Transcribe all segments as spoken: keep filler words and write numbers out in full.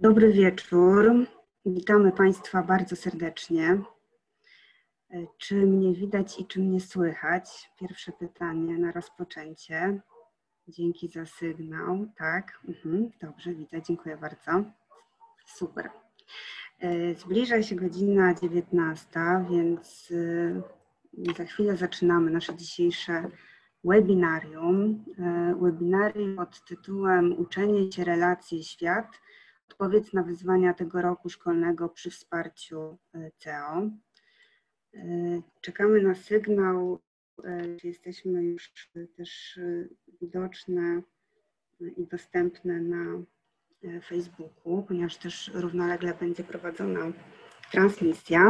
Dobry wieczór. Witamy Państwa bardzo serdecznie. Czy mnie widać i czy mnie słychać? Pierwsze pytanie na rozpoczęcie. Dzięki za sygnał. Tak, mhm. Dobrze, widzę. Dziękuję bardzo. Super. Zbliża się godzina dziewiętnasta, więc za chwilę zaczynamy nasze dzisiejsze webinarium. Webinarium pod tytułem Uczenie się, relacje, świat. Odpowiedź na wyzwania tego roku szkolnego przy wsparciu C E O. Czekamy na sygnał, czy jesteśmy już też widoczne i dostępne na Facebooku, ponieważ też równolegle będzie prowadzona transmisja.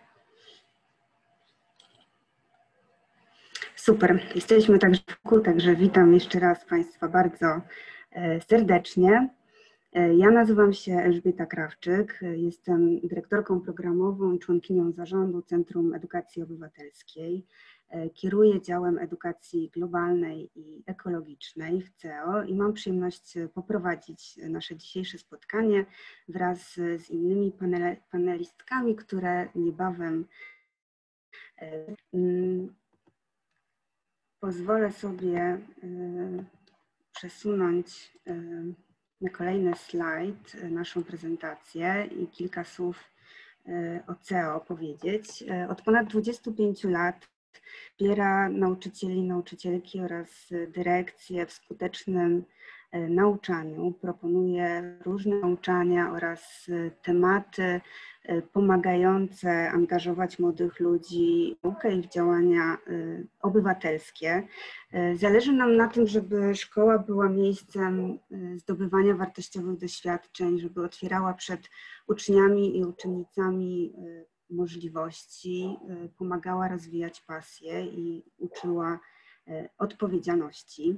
Super, jesteśmy także w kółku, także witam jeszcze raz Państwa bardzo serdecznie. Ja nazywam się Elżbieta Krawczyk, jestem dyrektorką programową i członkinią zarządu Centrum Edukacji Obywatelskiej. Kieruję działem edukacji globalnej i ekologicznej w C E O i mam przyjemność poprowadzić nasze dzisiejsze spotkanie wraz z innymi panelistkami, które niebawem pozwolę sobie przesunąć na kolejny slajd naszą prezentację i kilka słów o C E O powiedzieć. Od ponad dwudziestu pięciu lat wspiera nauczycieli, nauczycielki oraz dyrekcje w skutecznym nauczaniu. Proponuje różne nauczania oraz tematy pomagające angażować młodych ludzi w naukę i w działania obywatelskie. Zależy nam na tym, żeby szkoła była miejscem zdobywania wartościowych doświadczeń, żeby otwierała przed uczniami i uczennicami możliwości, pomagała rozwijać pasję i uczyła odpowiedzialności.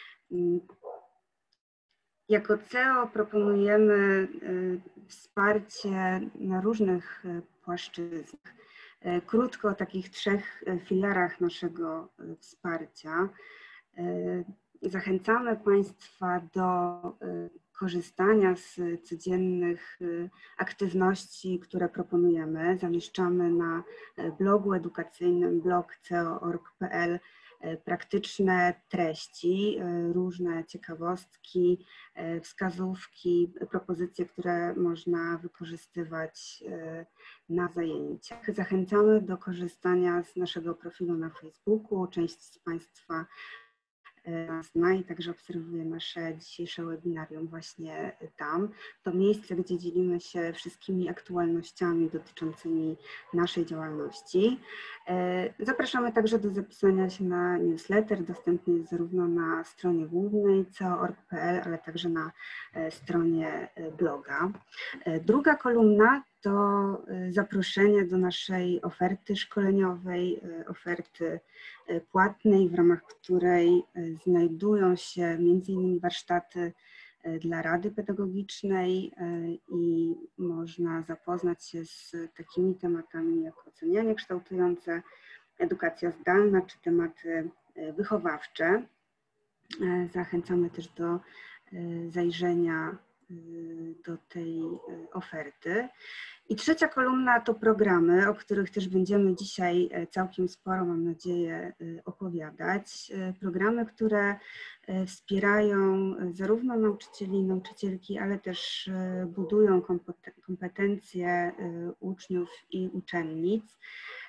Jako C E O proponujemy wsparcie na różnych płaszczyznach. Krótko o takich trzech filarach naszego wsparcia. Zachęcamy Państwa do korzystania z codziennych aktywności, które proponujemy. Zamieszczamy na blogu edukacyjnym blog c e o kropka org kropka p l praktyczne treści, różne ciekawostki, wskazówki, propozycje, które można wykorzystywać na zajęciach. Zachęcamy do korzystania z naszego profilu na Facebooku. Część z Państwa nas zna i także obserwuje nasze dzisiejsze webinarium właśnie tam. To miejsce, gdzie dzielimy się wszystkimi aktualnościami dotyczącymi naszej działalności. Zapraszamy także do zapisania się na newsletter, dostępny jest zarówno na stronie głównej c e o kropka org kropka p l, ale także na stronie bloga. Druga kolumna to zaproszenie do naszej oferty szkoleniowej, oferty płatnej, w ramach której znajdują się między innymi warsztaty dla Rady Pedagogicznej i można zapoznać się z takimi tematami jak ocenianie kształtujące, edukacja zdalna czy tematy wychowawcze. Zachęcamy też do zajrzenia do tej oferty. I trzecia kolumna to programy, o których też będziemy dzisiaj całkiem sporo, mam nadzieję, opowiadać. Programy, które wspierają zarówno nauczycieli i nauczycielki, ale też budują kompetencje uczniów i uczennic.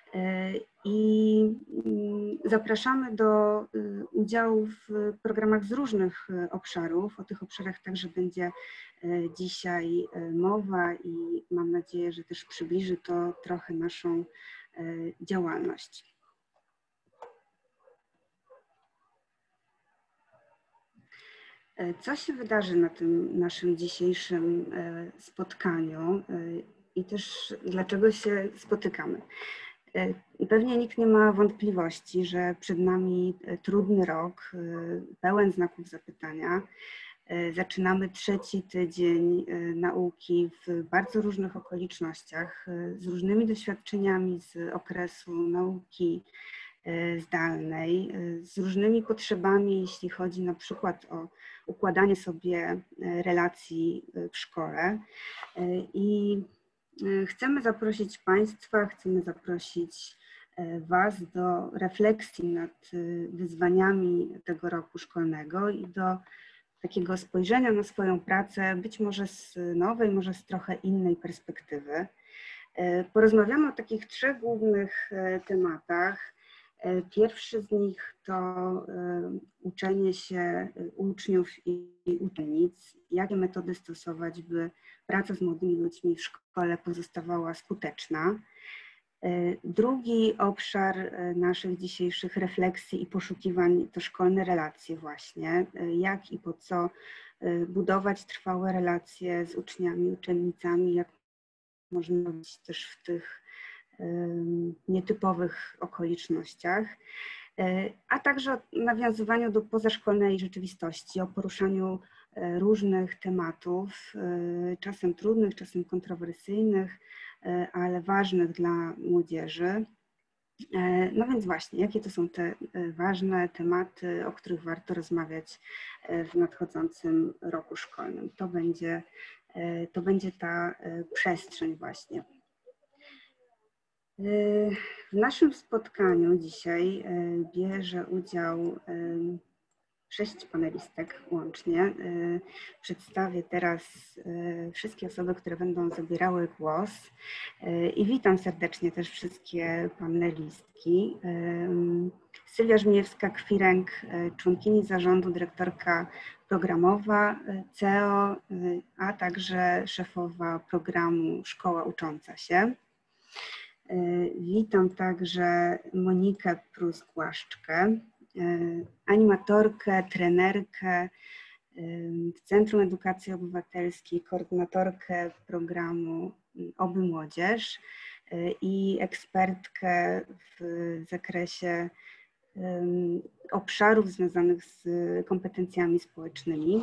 I zapraszamy do udziału w programach z różnych obszarów. O tych obszarach także będzie dzisiaj mowa i mam nadzieję, że też przybliży to trochę naszą działalność. Co się wydarzy na tym naszym dzisiejszym spotkaniu i też dlaczego się spotykamy? Pewnie nikt nie ma wątpliwości, że przed nami trudny rok, pełen znaków zapytania. Zaczynamy trzeci tydzień nauki w bardzo różnych okolicznościach, z różnymi doświadczeniami z okresu nauki zdalnej z różnymi potrzebami, jeśli chodzi na przykład o układanie sobie relacji w szkole. I chcemy zaprosić Państwa, chcemy zaprosić Was do refleksji nad wyzwaniami tego roku szkolnego i do takiego spojrzenia na swoją pracę, być może z nowej, może z trochę innej perspektywy. Porozmawiamy o takich trzech głównych tematach. Pierwszy z nich to uczenie się uczniów i uczennic, jakie metody stosować, by praca z młodymi ludźmi w szkole pozostawała skuteczna. Drugi obszar naszych dzisiejszych refleksji i poszukiwań to szkolne relacje właśnie, jak i po co budować trwałe relacje z uczniami, uczennicami, jak można być też w tych nietypowych okolicznościach, a także o nawiązywaniu do pozaszkolnej rzeczywistości, o poruszaniu różnych tematów, czasem trudnych, czasem kontrowersyjnych, ale ważnych dla młodzieży. No więc właśnie, jakie to są te ważne tematy, o których warto rozmawiać w nadchodzącym roku szkolnym? To będzie, to będzie ta przestrzeń właśnie. W naszym spotkaniu dzisiaj bierze udział sześć panelistek łącznie. Przedstawię teraz wszystkie osoby, które będą zabierały głos i witam serdecznie też wszystkie panelistki. Sylwia Żmijewska-Kwiręg, członkini zarządu, dyrektorka programowa C E O, a także szefowa programu Szkoła Ucząca się. Witam także Monikę Prus-Głaszczkę, animatorkę, trenerkę w Centrum Edukacji Obywatelskiej, koordynatorkę programu Oby Młodzież i ekspertkę w zakresie obszarów związanych z kompetencjami społecznymi.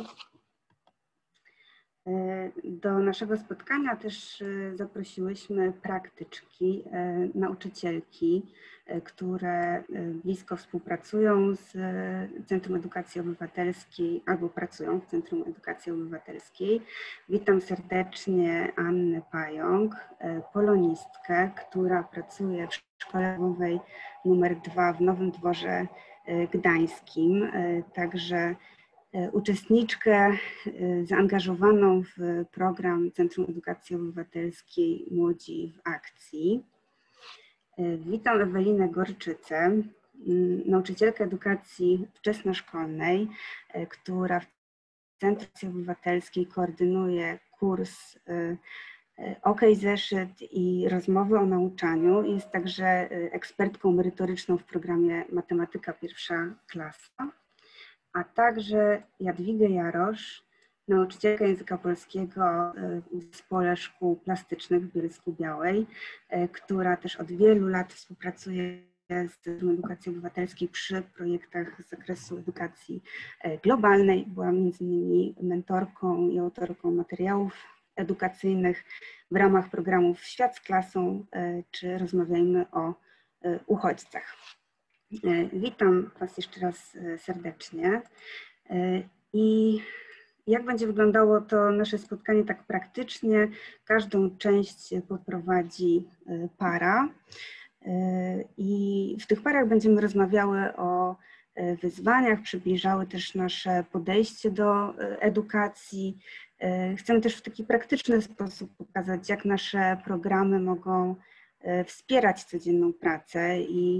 Do naszego spotkania też zaprosiłyśmy praktyczki, nauczycielki, które blisko współpracują z Centrum Edukacji Obywatelskiej albo pracują w Centrum Edukacji Obywatelskiej. Witam serdecznie Annę Pająk, polonistkę, która pracuje w Szkole Podstawowej numer dwa w Nowym Dworze Gdańskim, także uczestniczkę zaangażowaną w program Centrum Edukacji Obywatelskiej Młodzi w Akcji. Witam Ewelinę Gorczycę, nauczycielkę edukacji wczesnoszkolnej, która w Centrum Edukacji Obywatelskiej koordynuje kurs OK Zeszyt i rozmowy o nauczaniu. Jest także ekspertką merytoryczną w programie Matematyka Pierwsza Klasa. A także Jadwigę Jarosz, nauczycielkę języka polskiego w Zespole Szkół Plastycznych w Bielsku-Białej, która też od wielu lat współpracuje z Centrum Edukacji Obywatelskiej przy projektach z zakresu edukacji globalnej. Była między innymi mentorką i autorką materiałów edukacyjnych w ramach programów Świat z klasą czy Rozmawiajmy o uchodźcach. Witam Was jeszcze raz serdecznie i jak będzie wyglądało to nasze spotkanie tak praktycznie? Każdą część poprowadzi para i w tych parach będziemy rozmawiały o wyzwaniach, przybliżały też nasze podejście do edukacji. Chcemy też w taki praktyczny sposób pokazać, jak nasze programy mogą wspierać codzienną pracę i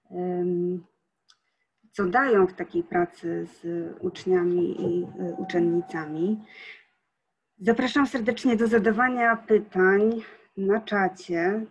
co dają w takiej pracy z uczniami i uczennicami. Zapraszam serdecznie do zadawania pytań na czacie.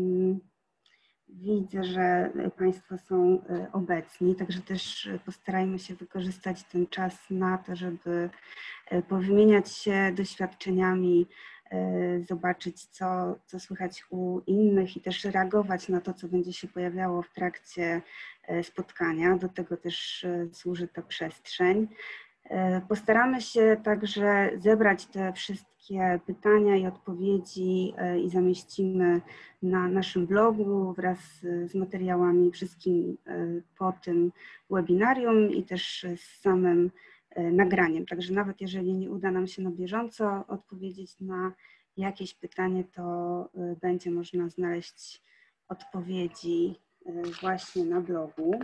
Widzę, że Państwo są obecni, także też postarajmy się wykorzystać ten czas na to, żeby powymieniać się doświadczeniami, zobaczyć, co, co słychać u innych i też reagować na to, co będzie się pojawiało w trakcie spotkania. Do tego też służy ta przestrzeń. Postaramy się także zebrać te wszystkie pytania i odpowiedzi i zamieścimy na naszym blogu wraz z materiałami wszystkim po tym webinarium i też z samym nagraniem. Także nawet jeżeli nie uda nam się na bieżąco odpowiedzieć na jakieś pytanie, to będzie można znaleźć odpowiedzi właśnie na blogu.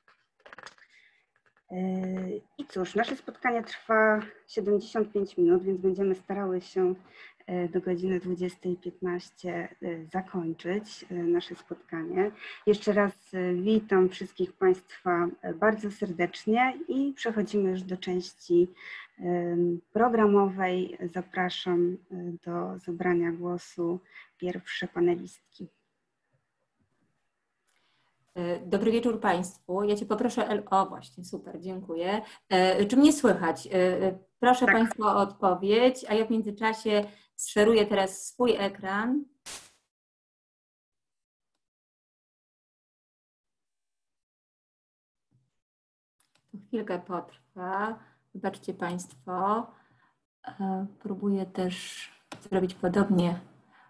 I cóż, nasze spotkanie trwa siedemdziesiąt pięć minut, więc będziemy starały się do godziny dwudziestej piętnaście zakończyć nasze spotkanie. Jeszcze raz witam wszystkich Państwa bardzo serdecznie i przechodzimy już do części programowej. Zapraszam do zabrania głosu pierwsze panelistki. Dobry wieczór Państwu. Ja Cię poproszę, o właśnie, super, dziękuję. Czy mnie słychać? Proszę tak. Państwa o odpowiedź, a ja w międzyczasie zszeruję teraz swój ekran. To chwilkę potrwa. Wybaczcie Państwo. Próbuję też zrobić podobnie.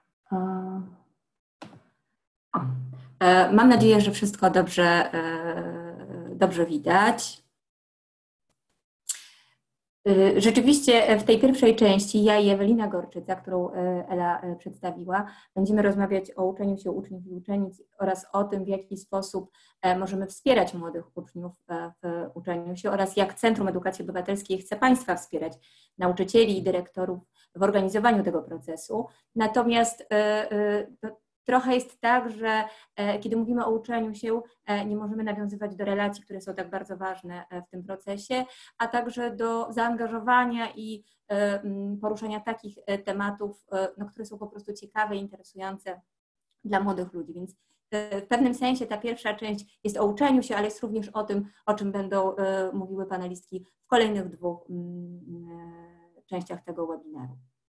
O. Mam nadzieję, że wszystko dobrze, dobrze widać. Rzeczywiście w tej pierwszej części ja i Ewelina Gorczyca, którą Ela przedstawiła, będziemy rozmawiać o uczeniu się uczniów i uczennic oraz o tym, w jaki sposób możemy wspierać młodych uczniów w uczeniu się oraz jak Centrum Edukacji Obywatelskiej chce Państwa wspierać, nauczycieli i dyrektorów w organizowaniu tego procesu. Natomiast trochę jest tak, że kiedy mówimy o uczeniu się, nie możemy nawiązywać do relacji, które są tak bardzo ważne w tym procesie, a także do zaangażowania i poruszania takich tematów, no, które są po prostu ciekawe i interesujące dla młodych ludzi. Więc w pewnym sensie ta pierwsza część jest o uczeniu się, ale jest również o tym, o czym będą mówiły panelistki w kolejnych dwóch częściach tego webinaru.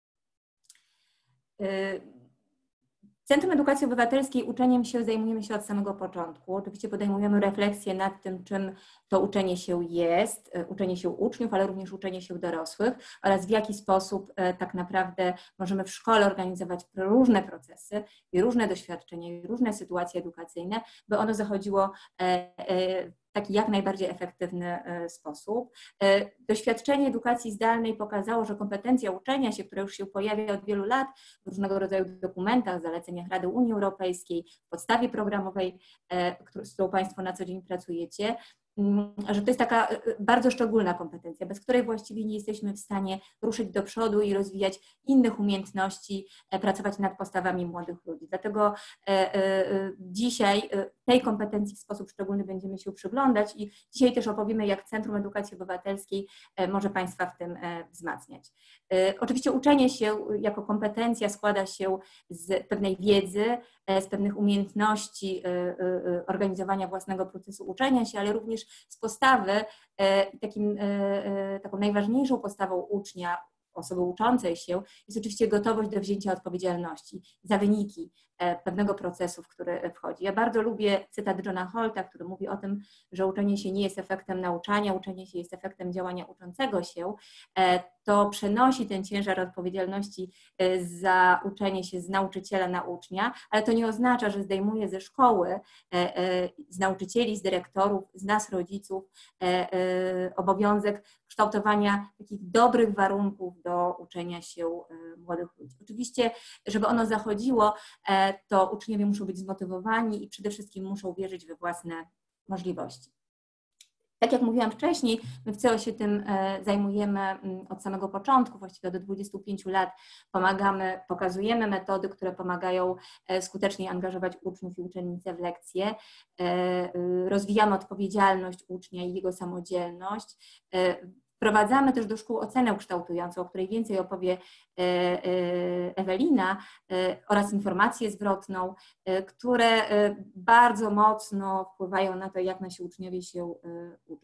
Centrum Edukacji Obywatelskiej uczeniem się zajmujemy się od samego początku. Oczywiście podejmujemy refleksję nad tym, czym to uczenie się jest, uczenie się uczniów, ale również uczenie się dorosłych oraz w jaki sposób tak naprawdę możemy w szkole organizować różne procesy i różne doświadczenia i różne sytuacje edukacyjne, by ono zachodziło w taki jak najbardziej efektywny sposób. Doświadczenie edukacji zdalnej pokazało, że kompetencja uczenia się, która już się pojawia od wielu lat w różnego rodzaju dokumentach, zaleceniach Rady Unii Europejskiej, w podstawie programowej, z którą Państwo na co dzień pracujecie, że to jest taka bardzo szczególna kompetencja, bez której właściwie nie jesteśmy w stanie ruszyć do przodu i rozwijać innych umiejętności, pracować nad postawami młodych ludzi. Dlatego dzisiaj tej kompetencji w sposób szczególny będziemy się przyglądać i dzisiaj też opowiemy, jak Centrum Edukacji Obywatelskiej może Państwa w tym wzmacniać. Oczywiście uczenie się jako kompetencja składa się z pewnej wiedzy, z pewnych umiejętności organizowania własnego procesu uczenia się, ale również z postawy, takim, taką najważniejszą postawą ucznia, osoby uczącej się, jest oczywiście gotowość do wzięcia odpowiedzialności za wyniki pewnego procesu, w który wchodzi. Ja bardzo lubię cytat Johna Holta, który mówi o tym, że uczenie się nie jest efektem nauczania, uczenie się jest efektem działania uczącego się. To przenosi ten ciężar odpowiedzialności za uczenie się z nauczyciela na ucznia, ale to nie oznacza, że zdejmuje ze szkoły, z nauczycieli, z dyrektorów, z nas rodziców obowiązek kształtowania takich dobrych warunków do uczenia się młodych ludzi. Oczywiście, żeby ono zachodziło, to uczniowie muszą być zmotywowani i przede wszystkim muszą wierzyć we własne możliwości. Tak jak mówiłam wcześniej, my w C E O się tym zajmujemy od samego początku, właściwie do dwudziestu pięciu lat pomagamy, pokazujemy metody, które pomagają skutecznie angażować uczniów i uczennice w lekcje, rozwijamy odpowiedzialność ucznia i jego samodzielność. Wprowadzamy też do szkół ocenę kształtującą, o której więcej opowie Ewelina, oraz informację zwrotną, które bardzo mocno wpływają na to, jak nasi uczniowie się uczą.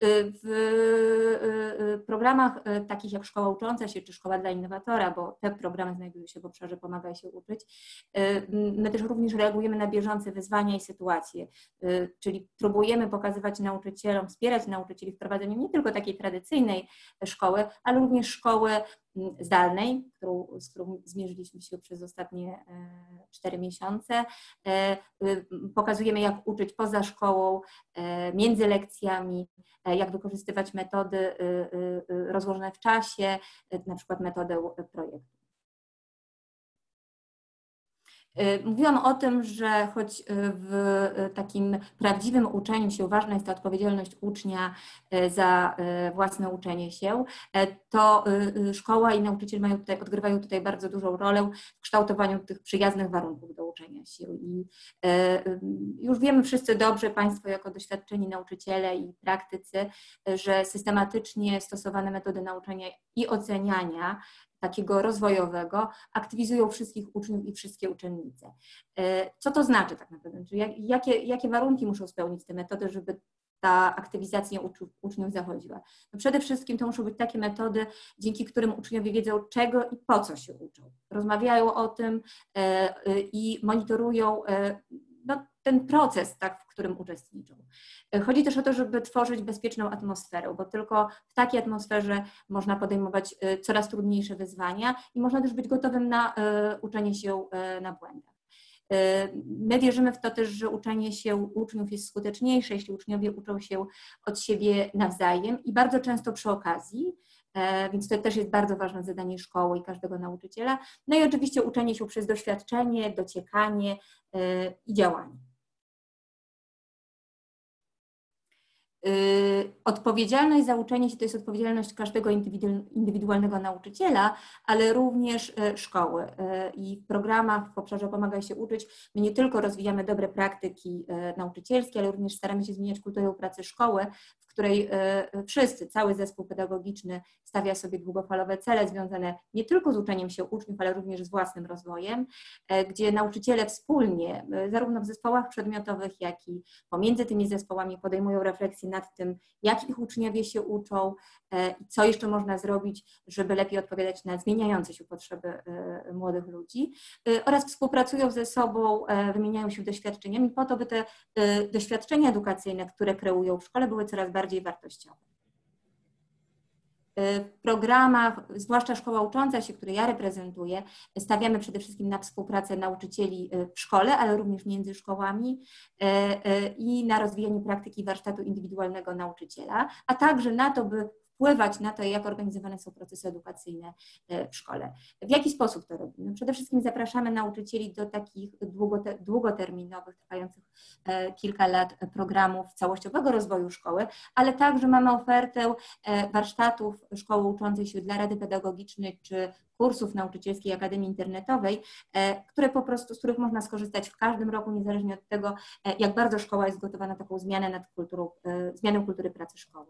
W programach takich jak Szkoła Ucząca się czy Szkoła dla Innowatora, bo te programy znajdują się w obszarze Pomagaj się uczyć, my też również reagujemy na bieżące wyzwania i sytuacje, czyli próbujemy pokazywać nauczycielom, wspierać nauczycieli w prowadzeniu nie tylko takiej tradycyjnej szkoły, ale również szkoły zdalnej, którą, z którą zmierzyliśmy się przez ostatnie cztery miesiące. Pokazujemy, jak uczyć poza szkołą, między lekcjami, jak wykorzystywać metody rozłożone w czasie, na przykład metodę projektu. Mówiłam o tym, że choć w takim prawdziwym uczeniu się ważna jest ta odpowiedzialność ucznia za własne uczenie się, to szkoła i nauczyciel mają tutaj, odgrywają tutaj bardzo dużą rolę w kształtowaniu tych przyjaznych warunków do uczenia się. I już wiemy wszyscy dobrze, Państwo jako doświadczeni nauczyciele i praktycy, że systematycznie stosowane metody nauczania i oceniania takiego rozwojowego aktywizują wszystkich uczniów i wszystkie uczennice. Co to znaczy tak naprawdę? Czyli jak, jakie, jakie warunki muszą spełnić te metody, żeby ta aktywizacja uczniów zachodziła? No przede wszystkim to muszą być takie metody, dzięki którym uczniowie wiedzą, czego i po co się uczą. Rozmawiają o tym i monitorują no, ten proces, tak, w którym uczestniczą. Chodzi też o to, żeby tworzyć bezpieczną atmosferę, bo tylko w takiej atmosferze można podejmować coraz trudniejsze wyzwania i można też być gotowym na uczenie się na błędach. My wierzymy w to też, że uczenie się uczniów jest skuteczniejsze, jeśli uczniowie uczą się od siebie nawzajem i bardzo często przy okazji, więc to też jest bardzo ważne zadanie szkoły i każdego nauczyciela. No i oczywiście uczenie się przez doświadczenie, dociekanie i działanie. Odpowiedzialność za uczenie się to jest odpowiedzialność każdego indywidualnego nauczyciela, ale również szkoły. I w programach w obszarze Pomagaj się uczyć my nie tylko rozwijamy dobre praktyki nauczycielskie, ale również staramy się zmieniać kulturę pracy szkoły, w której wszyscy, cały zespół pedagogiczny stawia sobie długofalowe cele związane nie tylko z uczeniem się uczniów, ale również z własnym rozwojem, gdzie nauczyciele wspólnie, zarówno w zespołach przedmiotowych, jak i pomiędzy tymi zespołami podejmują refleksję nad tym, jak ich uczniowie się uczą i co jeszcze można zrobić, żeby lepiej odpowiadać na zmieniające się potrzeby młodych ludzi, oraz współpracują ze sobą, wymieniają się doświadczeniami po to, by te doświadczenia edukacyjne, które kreują w szkole, były coraz bardziej wartościowe. W programach, zwłaszcza Szkoła Ucząca się, której ja reprezentuję, stawiamy przede wszystkim na współpracę nauczycieli w szkole, ale również między szkołami i na rozwijanie praktyki warsztatu indywidualnego nauczyciela, a także na to, by wpływać na to, jak organizowane są procesy edukacyjne w szkole. W jaki sposób to robimy? Przede wszystkim zapraszamy nauczycieli do takich długoterminowych, trwających kilka lat programów całościowego rozwoju szkoły, ale także mamy ofertę warsztatów Szkoły Uczącej się dla Rady Pedagogicznej czy kursów nauczycielskiej Akademii Internetowej, które po prostu, z których można skorzystać w każdym roku, niezależnie od tego, jak bardzo szkoła jest gotowa na taką zmianę nad kulturą, zmianę kultury pracy szkoły.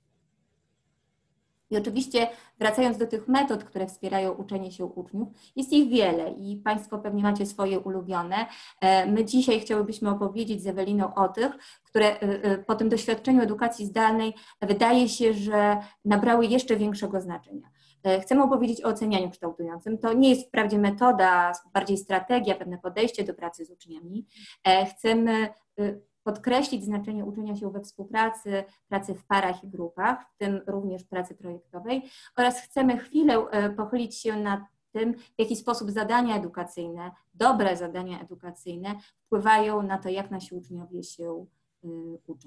I oczywiście wracając do tych metod, które wspierają uczenie się uczniów, jest ich wiele i Państwo pewnie macie swoje ulubione. My dzisiaj chciałybyśmy opowiedzieć z Eweliną o tych, które po tym doświadczeniu edukacji zdalnej wydaje się, że nabrały jeszcze większego znaczenia. Chcemy opowiedzieć o ocenianiu kształtującym. To nie jest wprawdzie metoda, bardziej strategia, pewne podejście do pracy z uczniami. Chcemy podkreślić znaczenie uczenia się we współpracy, pracy w parach i grupach, w tym również pracy projektowej, oraz chcemy chwilę pochylić się nad tym, w jaki sposób zadania edukacyjne, dobre zadania edukacyjne wpływają na to, jak nasi uczniowie się uczą.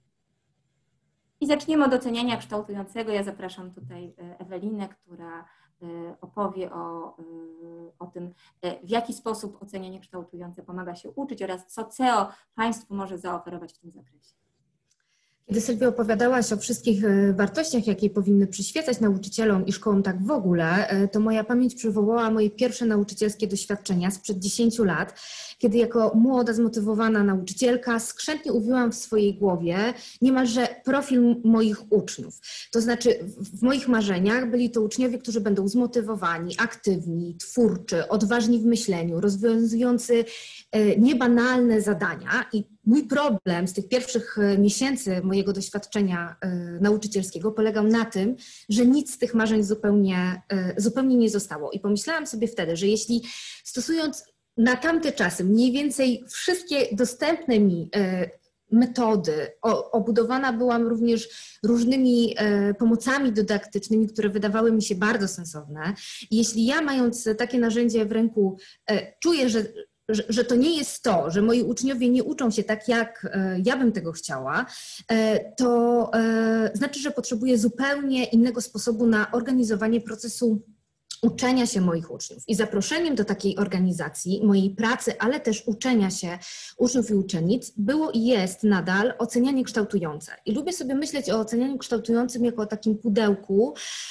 I zaczniemy od oceniania kształtującego. Ja zapraszam tutaj Ewelinę, która opowie o, o tym, w jaki sposób ocenianie kształtujące pomaga się uczyć oraz co C E O Państwu może zaoferować w tym zakresie. Kiedy Sylwia opowiadałaś o wszystkich wartościach, jakie powinny przyświecać nauczycielom i szkołom tak w ogóle, to moja pamięć przywołała moje pierwsze nauczycielskie doświadczenia sprzed dziesięciu lat, kiedy jako młoda, zmotywowana nauczycielka skrzętnie uwiłam w swojej głowie niemalże profil moich uczniów. To znaczy w moich marzeniach byli to uczniowie, którzy będą zmotywowani, aktywni, twórczy, odważni w myśleniu, rozwiązujący niebanalne zadania. I mój problem z tych pierwszych miesięcy mojego doświadczenia nauczycielskiego polegał na tym, że nic z tych marzeń zupełnie, zupełnie nie zostało. I pomyślałam sobie wtedy, że jeśli stosując na tamte czasy mniej więcej wszystkie dostępne mi metody, obudowana byłam również różnymi pomocami dydaktycznymi, które wydawały mi się bardzo sensowne. I jeśli ja, mając takie narzędzie w ręku, czuję, że Że, że to nie jest to, że moi uczniowie nie uczą się tak, jak ja bym tego chciała, to znaczy, że potrzebuję zupełnie innego sposobu na organizowanie procesu uczenia się moich uczniów. I zaproszeniem do takiej organizacji, mojej pracy, ale też uczenia się uczniów i uczennic było i jest nadal ocenianie kształtujące. I lubię sobie myśleć o ocenianiu kształtującym jako o takim pudełku,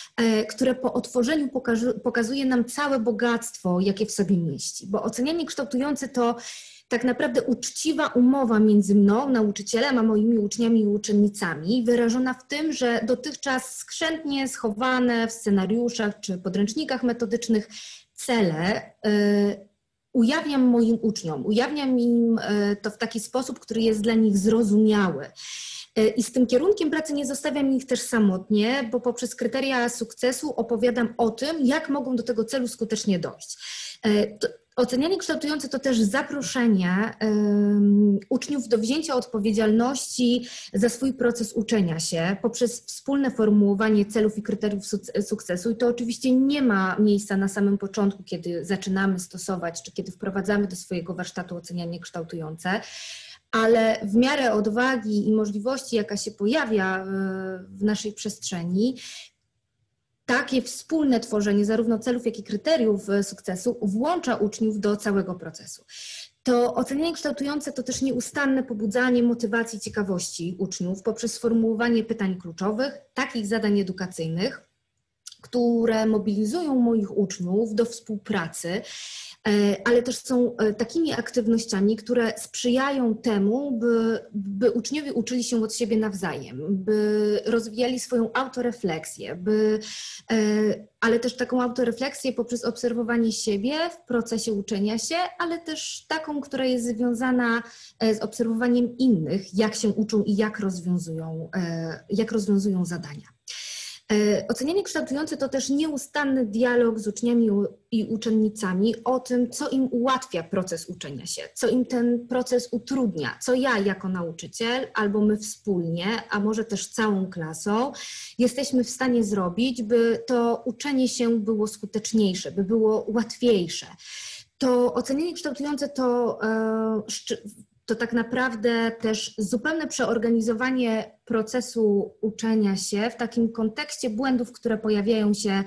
które po otworzeniu pokazuje nam całe bogactwo, jakie w sobie mieści. Bo ocenianie kształtujące to tak naprawdę uczciwa umowa między mną, nauczycielem, a moimi uczniami i uczennicami, wyrażona w tym, że dotychczas skrzętnie schowane w scenariuszach czy podręcznikach metodycznych cele y, ujawniam moim uczniom, ujawniam im y, to w taki sposób, który jest dla nich zrozumiały. I z tym kierunkiem pracy nie zostawiam ich też samotnie, bo poprzez kryteria sukcesu opowiadam o tym, jak mogą do tego celu skutecznie dojść. To ocenianie kształtujące to też zaproszenie um, uczniów do wzięcia odpowiedzialności za swój proces uczenia się poprzez wspólne formułowanie celów i kryteriów sukcesu. I to oczywiście nie ma miejsca na samym początku, kiedy zaczynamy stosować, czy kiedy wprowadzamy do swojego warsztatu ocenianie kształtujące, ale w miarę odwagi i możliwości, jaka się pojawia w naszej przestrzeni, takie wspólne tworzenie zarówno celów, jak i kryteriów sukcesu włącza uczniów do całego procesu. To ocenianie kształtujące to też nieustanne pobudzanie motywacji, ciekawości uczniów poprzez sformułowanie pytań kluczowych, takich zadań edukacyjnych, które mobilizują moich uczniów do współpracy, ale też są takimi aktywnościami, które sprzyjają temu, by, by uczniowie uczyli się od siebie nawzajem, by rozwijali swoją autorefleksję, by, ale też taką autorefleksję poprzez obserwowanie siebie w procesie uczenia się, ale też taką, która jest związana z obserwowaniem innych, jak się uczą i jak rozwiązują, jak rozwiązują zadania. Ocenianie kształtujące to też nieustanny dialog z uczniami i uczennicami o tym, co im ułatwia proces uczenia się, co im ten proces utrudnia, co ja jako nauczyciel albo my wspólnie, a może też całą klasą jesteśmy w stanie zrobić, by to uczenie się było skuteczniejsze, by było łatwiejsze. To ocenianie kształtujące to to tak naprawdę też zupełne przeorganizowanie procesu uczenia się w takim kontekście błędów, które pojawiają się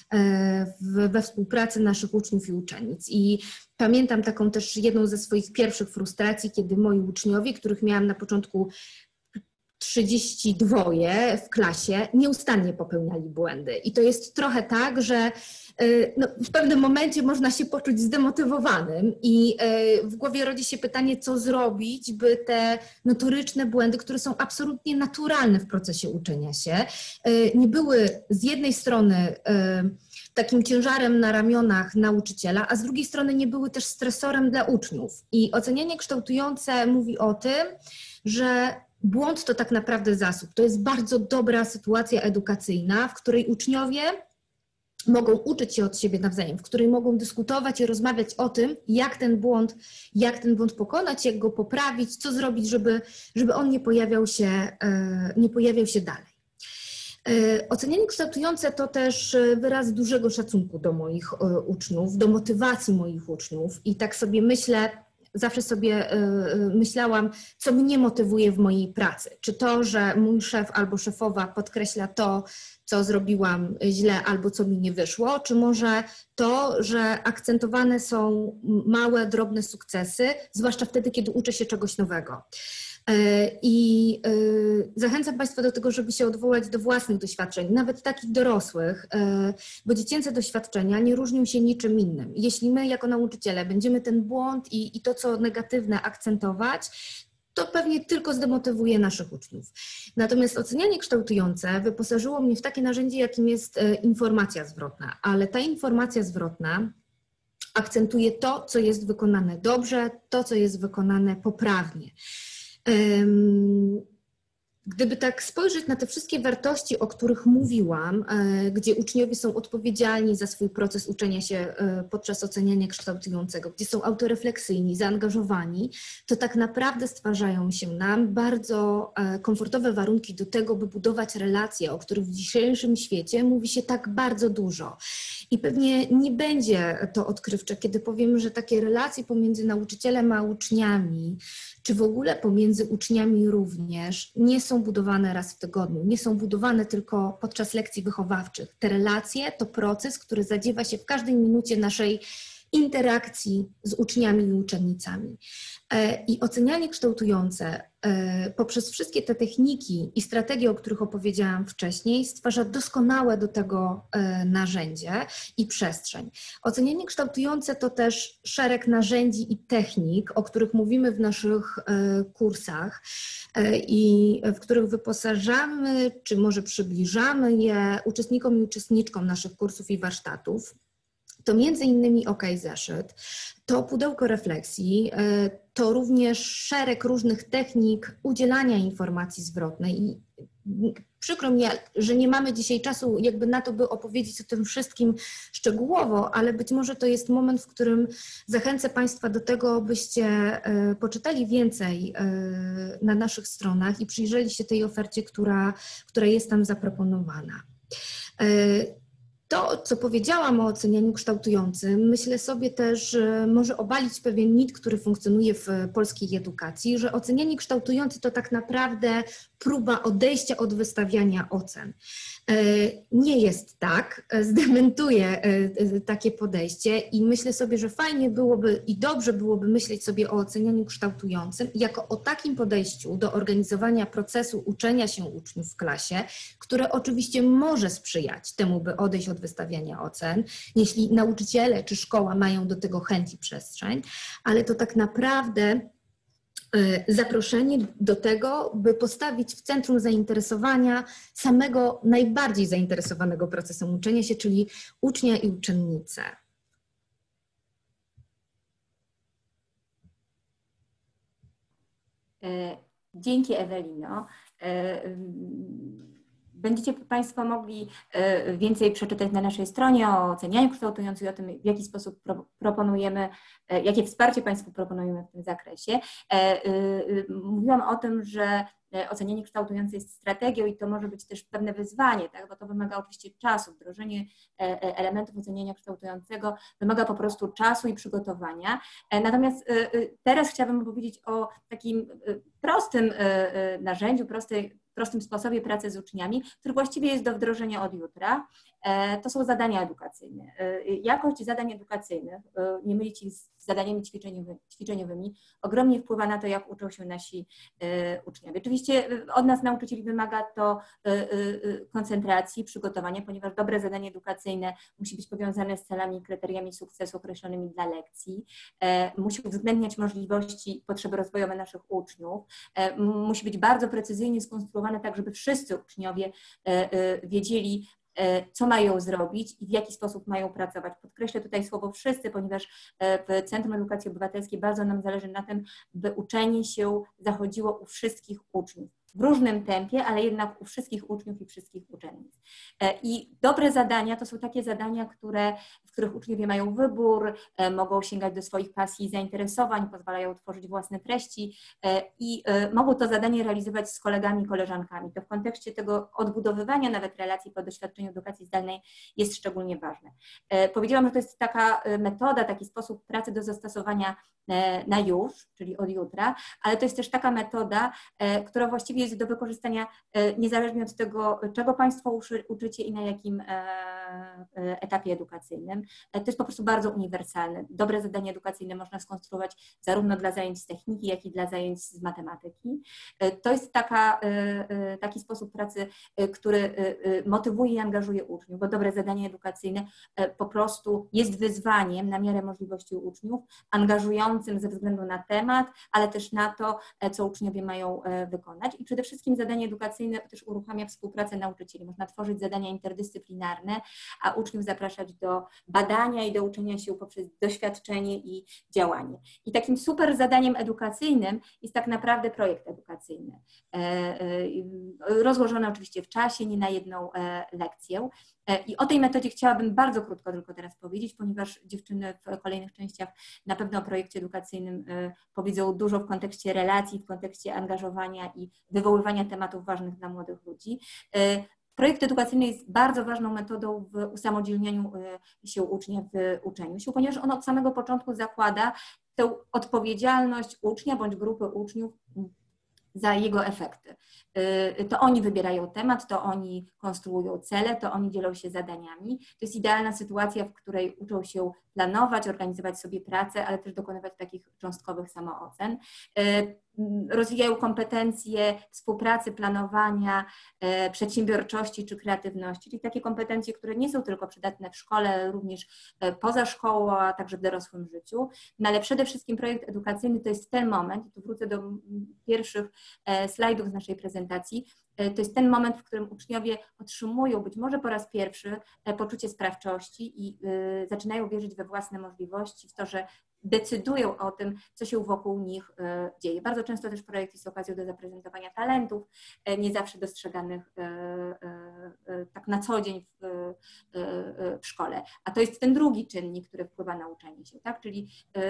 we współpracy naszych uczniów i uczennic. I pamiętam taką też jedną ze swoich pierwszych frustracji, kiedy moi uczniowie, których miałam na początku trzydzieści dwa w klasie, nieustannie popełniali błędy. I to jest trochę tak, że no, w pewnym momencie można się poczuć zdemotywowanym i w głowie rodzi się pytanie, co zrobić, by te notoryczne błędy, które są absolutnie naturalne w procesie uczenia się, nie były z jednej strony takim ciężarem na ramionach nauczyciela, a z drugiej strony nie były też stresorem dla uczniów. I ocenianie kształtujące mówi o tym, że błąd to tak naprawdę zasób. To jest bardzo dobra sytuacja edukacyjna, w której uczniowie mogą uczyć się od siebie nawzajem, w której mogą dyskutować i rozmawiać o tym, jak ten błąd, jak ten błąd pokonać, jak go poprawić, co zrobić, żeby, żeby on nie pojawiał się, nie pojawiał się dalej. Ocenianie kształtujące to też wyraz dużego szacunku do moich uczniów, do motywacji moich uczniów i tak sobie myślę, zawsze sobie myślałam, co mnie motywuje w mojej pracy. Czy to, że mój szef albo szefowa podkreśla to, co zrobiłam źle albo co mi nie wyszło, czy może to, że akcentowane są małe, drobne sukcesy, zwłaszcza wtedy, kiedy uczę się czegoś nowego. I zachęcam Państwa do tego, żeby się odwołać do własnych doświadczeń, nawet takich dorosłych, bo dziecięce doświadczenia nie różnią się niczym innym. Jeśli my jako nauczyciele będziemy ten błąd i, i to, co negatywne, akcentować, to pewnie tylko zdemotywuje naszych uczniów. Natomiast ocenianie kształtujące wyposażyło mnie w takie narzędzie, jakim jest informacja zwrotna, ale ta informacja zwrotna akcentuje to, co jest wykonane dobrze, to, co jest wykonane poprawnie. Gdyby tak spojrzeć na te wszystkie wartości, o których mówiłam, gdzie uczniowie są odpowiedzialni za swój proces uczenia się podczas oceniania kształtującego, gdzie są autorefleksyjni, zaangażowani, to tak naprawdę stwarzają się nam bardzo komfortowe warunki do tego, by budować relacje, o których w dzisiejszym świecie mówi się tak bardzo dużo. I pewnie nie będzie to odkrywcze, kiedy powiem, że takie relacje pomiędzy nauczycielem a uczniami, czy w ogóle pomiędzy uczniami również, nie są budowane raz w tygodniu, nie są budowane tylko podczas lekcji wychowawczych. Te relacje to proces, który zadziewa się w każdej minucie naszej interakcji z uczniami i uczennicami. I ocenianie kształtujące poprzez wszystkie te techniki i strategie, o których opowiedziałam wcześniej, stwarza doskonałe do tego narzędzie i przestrzeń. Ocenianie kształtujące to też szereg narzędzi i technik, o których mówimy w naszych kursach i w których wyposażamy, czy może przybliżamy je uczestnikom i uczestniczkom naszych kursów i warsztatów. To między innymi OK Zeszyt, to pudełko refleksji, to również szereg różnych technik udzielania informacji zwrotnej. I przykro mi, że nie mamy dzisiaj czasu jakby na to, by opowiedzieć o tym wszystkim szczegółowo, ale być może to jest moment, w którym zachęcę Państwa do tego, byście poczytali więcej na naszych stronach i przyjrzeli się tej ofercie, która, która jest tam zaproponowana. To, co powiedziałam o ocenianiu kształtującym, myślę sobie też, że może obalić pewien mit, który funkcjonuje w polskiej edukacji, że ocenianie kształtujące to tak naprawdę próba odejścia od wystawiania ocen. Nie jest tak, zdementuję takie podejście i myślę sobie, że fajnie byłoby i dobrze byłoby myśleć sobie o ocenianiu kształtującym jako o takim podejściu do organizowania procesu uczenia się uczniów w klasie, które oczywiście może sprzyjać temu, by odejść od wystawiania ocen, jeśli nauczyciele czy szkoła mają do tego chęć i przestrzeń, ale to tak naprawdę zaproszenie do tego, by postawić w centrum zainteresowania samego najbardziej zainteresowanego procesem uczenia się, czyli ucznia i uczennicę. Dzięki, Ewelino. Będziecie Państwo mogli więcej przeczytać na naszej stronie o ocenianiu kształtującym i o tym, w jaki sposób pro, proponujemy, jakie wsparcie Państwu proponujemy w tym zakresie. Mówiłam o tym, że ocenianie kształtujące jest strategią i to może być też pewne wyzwanie, tak? Bo to wymaga oczywiście czasu. Wdrożenie elementów oceniania kształtującego wymaga po prostu czasu i przygotowania. Natomiast teraz chciałabym powiedzieć o takim prostym narzędziu, prostej prostym sposobie pracy z uczniami, który właściwie jest do wdrożenia od jutra. To są zadania edukacyjne. Jakość zadań edukacyjnych, nie mylić ich z zadaniami ćwiczeniowymi, ogromnie wpływa na to, jak uczą się nasi uczniowie. Oczywiście od nas, nauczycieli, wymaga to koncentracji, przygotowania, ponieważ dobre zadanie edukacyjne musi być powiązane z celami i kryteriami sukcesu określonymi dla lekcji, musi uwzględniać możliwości i potrzeby rozwojowe naszych uczniów, musi być bardzo precyzyjnie skonstruowane tak, żeby wszyscy uczniowie wiedzieli, co mają zrobić i w jaki sposób mają pracować. Podkreślę tutaj słowo wszyscy, ponieważ w Centrum Edukacji Obywatelskiej bardzo nam zależy na tym, by uczenie się zachodziło u wszystkich uczniów. W różnym tempie, ale jednak u wszystkich uczniów i wszystkich uczennic. I dobre zadania to są takie zadania, które, w których uczniowie mają wybór, mogą sięgać do swoich pasji i zainteresowań, pozwalają tworzyć własne treści i mogą to zadanie realizować z kolegami i koleżankami. To w kontekście tego odbudowywania nawet relacji po doświadczeniu edukacji zdalnej jest szczególnie ważne. Powiedziałam, że to jest taka metoda, taki sposób pracy do zastosowania na już, czyli od jutra, ale to jest też taka metoda, która właściwie jest do wykorzystania niezależnie od tego, czego Państwo uczy, uczycie i na jakim etapie edukacyjnym. To jest po prostu bardzo uniwersalne. Dobre zadanie edukacyjne można skonstruować zarówno dla zajęć z techniki, jak i dla zajęć z matematyki. To jest taka, taki sposób pracy, który motywuje i angażuje uczniów, bo dobre zadanie edukacyjne po prostu jest wyzwaniem na miarę możliwości uczniów, angażującym ze względu na temat, ale też na to, co uczniowie mają wykonać. I przede wszystkim zadanie edukacyjne też uruchamia współpracę nauczycieli. Można tworzyć zadania interdyscyplinarne, a uczniów zapraszać do badania i do uczenia się poprzez doświadczenie i działanie. I takim super zadaniem edukacyjnym jest tak naprawdę projekt edukacyjny. Rozłożony oczywiście w czasie, nie na jedną lekcję. I o tej metodzie chciałabym bardzo krótko tylko teraz powiedzieć, ponieważ dziewczyny w kolejnych częściach na pewno o projekcie edukacyjnym powiedzą dużo w kontekście relacji, w kontekście angażowania i wywoływania tematów ważnych dla młodych ludzi. Projekt edukacyjny jest bardzo ważną metodą w usamodzielnianiu się ucznia w uczeniu się, ponieważ on od samego początku zakłada tę odpowiedzialność ucznia bądź grupy uczniów za jego efekty. To oni wybierają temat, to oni konstruują cele, to oni dzielą się zadaniami. To jest idealna sytuacja, w której uczą się planować, organizować sobie pracę, ale też dokonywać takich cząstkowych samoocen. Rozwijają kompetencje współpracy, planowania, przedsiębiorczości czy kreatywności, czyli takie kompetencje, które nie są tylko przydatne w szkole, ale również poza szkołą, a także w dorosłym życiu. No ale przede wszystkim projekt edukacyjny to jest ten moment, i tu wrócę do pierwszych slajdów z naszej prezentacji, to jest ten moment, w którym uczniowie otrzymują być może po raz pierwszy poczucie sprawczości i zaczynają wierzyć we własne możliwości, w to, że decydują o tym, co się wokół nich dzieje. Bardzo często też projekt jest okazją do zaprezentowania talentów, nie zawsze dostrzeganych tak na co dzień w, w szkole. A to jest ten drugi czynnik, który wpływa na uczenie się, tak? Czyli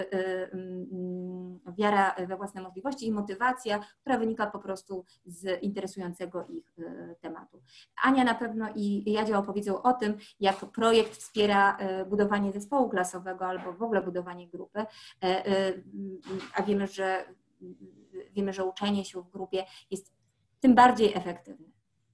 wiara we własne możliwości i motywacja, która wynika po prostu z interesującego ich tematu. Ania na pewno i Jadzia opowiedzą o tym, jak projekt wspiera budowanie zespołu klasowego albo w ogóle budowanie grupy, a wiemy, że wiemy, że uczenie się w grupie jest tym bardziej efektywne.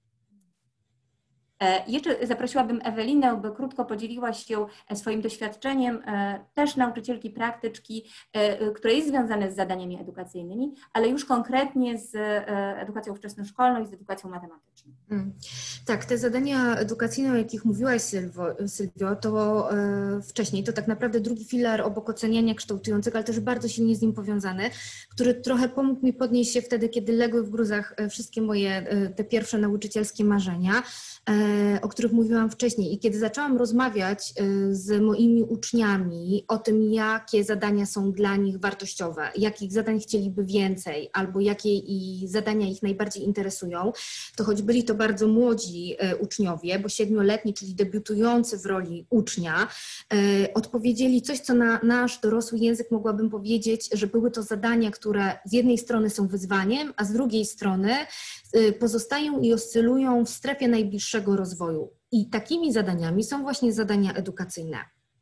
Jeszcze zaprosiłabym Ewelinę, by krótko podzieliła się swoim doświadczeniem, też nauczycielki praktyczki, które jest związane z zadaniami edukacyjnymi, ale już konkretnie z edukacją wczesnoszkolną i z edukacją matematyczną. Hmm. Tak, te zadania edukacyjne, o jakich mówiłaś, Sylwo, Sylwio, to e, wcześniej, to tak naprawdę drugi filar obok oceniania kształtującego, ale też bardzo silnie z nim powiązany, który trochę pomógł mi podnieść się wtedy, kiedy legły w gruzach wszystkie moje te pierwsze nauczycielskie marzenia, e, o których mówiłam wcześniej. I kiedy zaczęłam rozmawiać z moimi uczniami o tym, jakie zadania są dla nich wartościowe, jakich zadań chcieliby więcej, albo jakie i zadania ich najbardziej interesują, to choć byli to bardzo młodzi uczniowie, bo siedmioletni, czyli debiutujący w roli ucznia, odpowiedzieli coś, co na nasz dorosły język mogłabym powiedzieć, że były to zadania, które z jednej strony są wyzwaniem, a z drugiej strony pozostają i oscylują w strefie najbliższego rozwoju. I takimi zadaniami są właśnie zadania edukacyjne.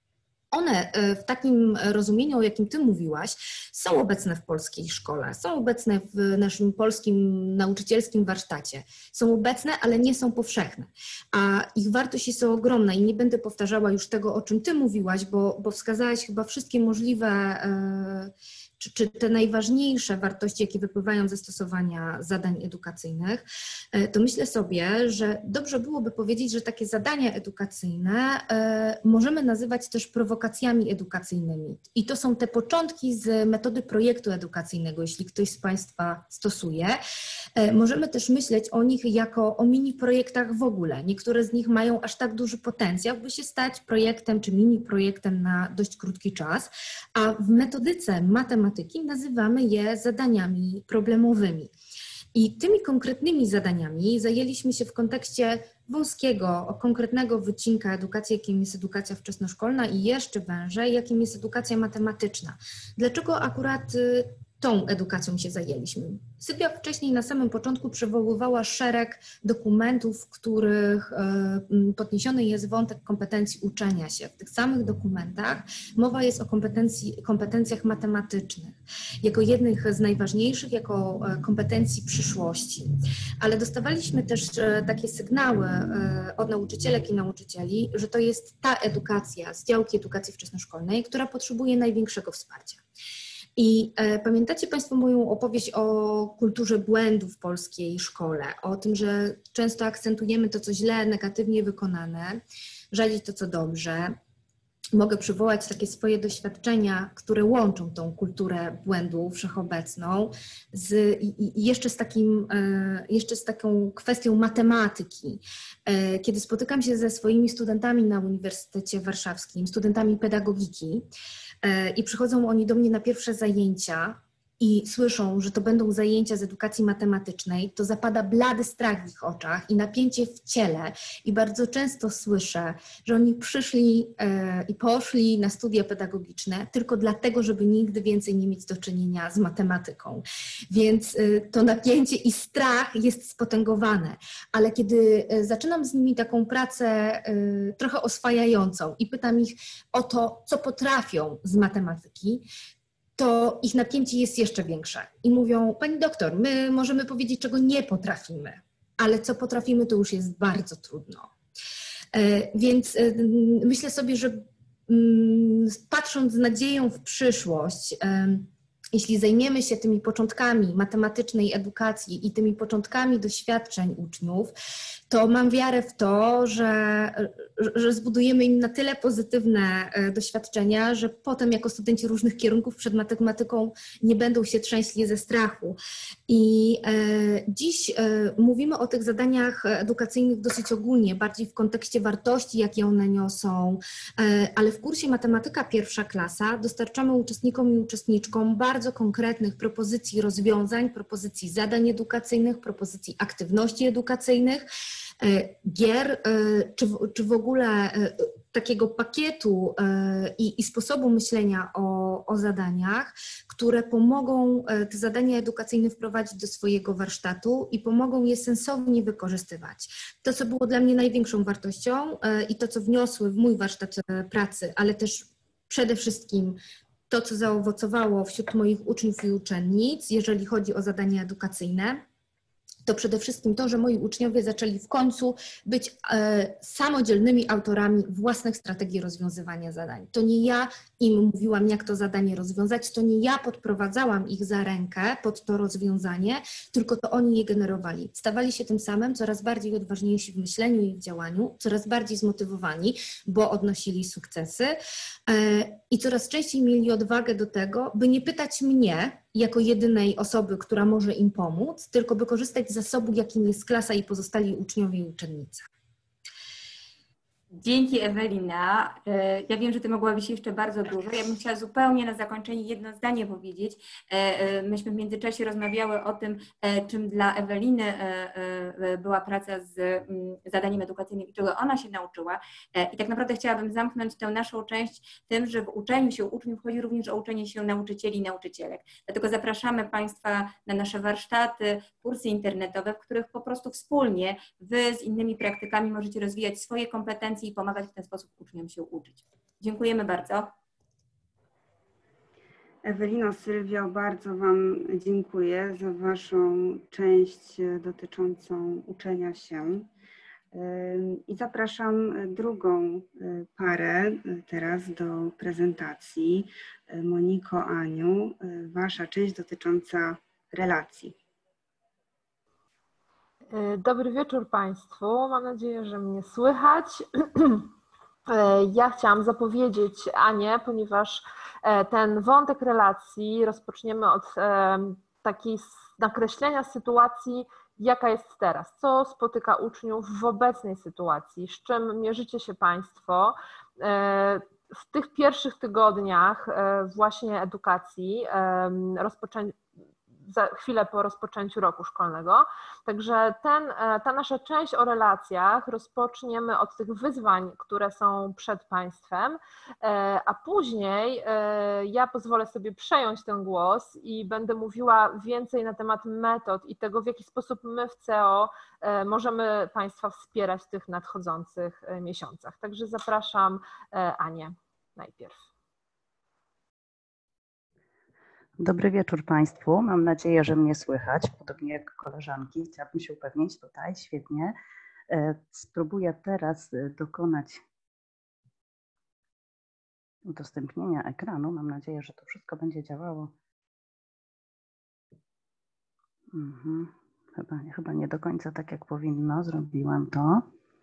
One w takim rozumieniu, o jakim Ty mówiłaś, są obecne w polskiej szkole, są obecne w naszym polskim nauczycielskim warsztacie. Są obecne, ale nie są powszechne, a ich wartość jest ogromna i nie będę powtarzała już tego, o czym Ty mówiłaś, bo, bo wskazałaś chyba wszystkie możliwe, czy, czy te najważniejsze wartości, jakie wypływają ze stosowania zadań edukacyjnych, to myślę sobie, że dobrze byłoby powiedzieć, że takie zadania edukacyjne możemy nazywać też prowokacjami edukacyjnymi. I to są te początki z metody projektu edukacyjnego, jeśli ktoś z Państwa stosuje. Możemy też myśleć o nich jako o mini projektach w ogóle. Niektóre z nich mają aż tak duży potencjał, by się stać projektem czy mini projektem na dość krótki czas, a w metodyce matematyki nazywamy je zadaniami problemowymi. I tymi konkretnymi zadaniami zajęliśmy się w kontekście wąskiego, konkretnego wycinka edukacji, jakim jest edukacja wczesnoszkolna i jeszcze wężej, jakim jest edukacja matematyczna. Dlaczego akurat tą edukacją się zajęliśmy. Sylwia wcześniej na samym początku przywoływała szereg dokumentów, w których podniesiony jest wątek kompetencji uczenia się. W tych samych dokumentach mowa jest o kompetencji, kompetencjach matematycznych, jako jednych z najważniejszych, jako kompetencji przyszłości. Ale dostawaliśmy też takie sygnały od nauczycielek i nauczycieli, że to jest ta edukacja z działki edukacji wczesnoszkolnej, która potrzebuje największego wsparcia. I e, pamiętacie Państwo moją opowieść o kulturze błędu w polskiej szkole, o tym, że często akcentujemy to, co źle, negatywnie wykonane, żalić to, co dobrze. Mogę przywołać takie swoje doświadczenia, które łączą tą kulturę błędu wszechobecną z, i, i jeszcze, z takim, e, jeszcze z taką kwestią matematyki. E, kiedy spotykam się ze swoimi studentami na Uniwersytecie Warszawskim, studentami pedagogiki, i przychodzą oni do mnie na pierwsze zajęcia i słyszą, że to będą zajęcia z edukacji matematycznej, to zapada blady strach w ich oczach i napięcie w ciele. I bardzo często słyszę, że oni przyszli e, i poszli na studia pedagogiczne tylko dlatego, żeby nigdy więcej nie mieć do czynienia z matematyką. Więc e, to napięcie i strach jest spotęgowane. Ale kiedy e, zaczynam z nimi taką pracę e, trochę oswajającą i pytam ich o to, co potrafią z matematyki, to ich napięcie jest jeszcze większe. I mówią, pani doktor, my możemy powiedzieć, czego nie potrafimy, ale co potrafimy, to już jest bardzo trudno. Więc myślę sobie, że patrząc z nadzieją w przyszłość, jeśli zajmiemy się tymi początkami matematycznej edukacji i tymi początkami doświadczeń uczniów, to mam wiarę w to, że, że zbudujemy im na tyle pozytywne doświadczenia, że potem jako studenci różnych kierunków przed matematyką nie będą się trzęśli ze strachu. I e, dziś e, mówimy o tych zadaniach edukacyjnych dosyć ogólnie, bardziej w kontekście wartości, jakie one niosą, e, ale w kursie Matematyka Pierwsza Klasa dostarczamy uczestnikom i uczestniczkom bardzo konkretnych propozycji rozwiązań, propozycji zadań edukacyjnych, propozycji aktywności edukacyjnych, gier, czy, czy w ogóle takiego pakietu i, i sposobu myślenia o, o zadaniach, które pomogą te zadania edukacyjne wprowadzić do swojego warsztatu i pomogą je sensownie wykorzystywać. To, co było dla mnie największą wartością i to, co wniosły w mój warsztat pracy, ale też przede wszystkim to, co zaowocowało wśród moich uczniów i uczennic, jeżeli chodzi o zadania edukacyjne, to przede wszystkim to, że moi uczniowie zaczęli w końcu być e, samodzielnymi autorami własnych strategii rozwiązywania zadań. To nie ja im mówiłam, jak to zadanie rozwiązać, to nie ja podprowadzałam ich za rękę pod to rozwiązanie, tylko to oni je generowali. Stawali się tym samym coraz bardziej odważniejsi w myśleniu i w działaniu, coraz bardziej zmotywowani, bo odnosili sukcesy e, i coraz częściej mieli odwagę do tego, by nie pytać mnie, jako jedynej osoby, która może im pomóc, tylko by korzystać z zasobu, jakim jest klasa i pozostali uczniowie i uczennice. Dzięki, Ewelina. Ja wiem, że Ty mogłabyś jeszcze bardzo dużo. Ja bym chciała zupełnie na zakończenie jedno zdanie powiedzieć. Myśmy w międzyczasie rozmawiały o tym, czym dla Eweliny była praca z zadaniem edukacyjnym i czego ona się nauczyła. I tak naprawdę chciałabym zamknąć tę naszą część tym, że w uczeniu się uczniów chodzi również o uczenie się nauczycieli i nauczycielek. Dlatego zapraszamy Państwa na nasze warsztaty, kursy internetowe, w których po prostu wspólnie Wy z innymi praktykami możecie rozwijać swoje kompetencje i pomagać w ten sposób uczniom się uczyć. Dziękujemy bardzo. Ewelino, Sylwio, bardzo Wam dziękuję za Waszą część dotyczącą uczenia się. I zapraszam drugą parę teraz do prezentacji. Moniko, Aniu, Wasza część dotycząca relacji. Dobry wieczór Państwu. Mam nadzieję, że mnie słychać. Ja chciałam zapowiedzieć Anię, ponieważ ten wątek relacji rozpoczniemy od takiej nakreślenia sytuacji, jaka jest teraz, co spotyka uczniów w obecnej sytuacji, z czym mierzycie się Państwo w tych pierwszych tygodniach właśnie edukacji, rozpoczę... za chwilę po rozpoczęciu roku szkolnego. Także ten, ta nasza część o relacjach rozpoczniemy od tych wyzwań, które są przed Państwem, a później ja pozwolę sobie przejąć ten głos i będę mówiła więcej na temat metod i tego, w jaki sposób my w C E O możemy Państwa wspierać w tych nadchodzących miesiącach. Także zapraszam Anię najpierw. Dobry wieczór Państwu. Mam nadzieję, że mnie słychać, podobnie jak koleżanki. Chciałabym się upewnić tutaj, świetnie. Spróbuję teraz dokonać udostępnienia ekranu. Mam nadzieję, że to wszystko będzie działało. Mhm. Chyba, chyba nie do końca tak, jak powinno. Zrobiłem to,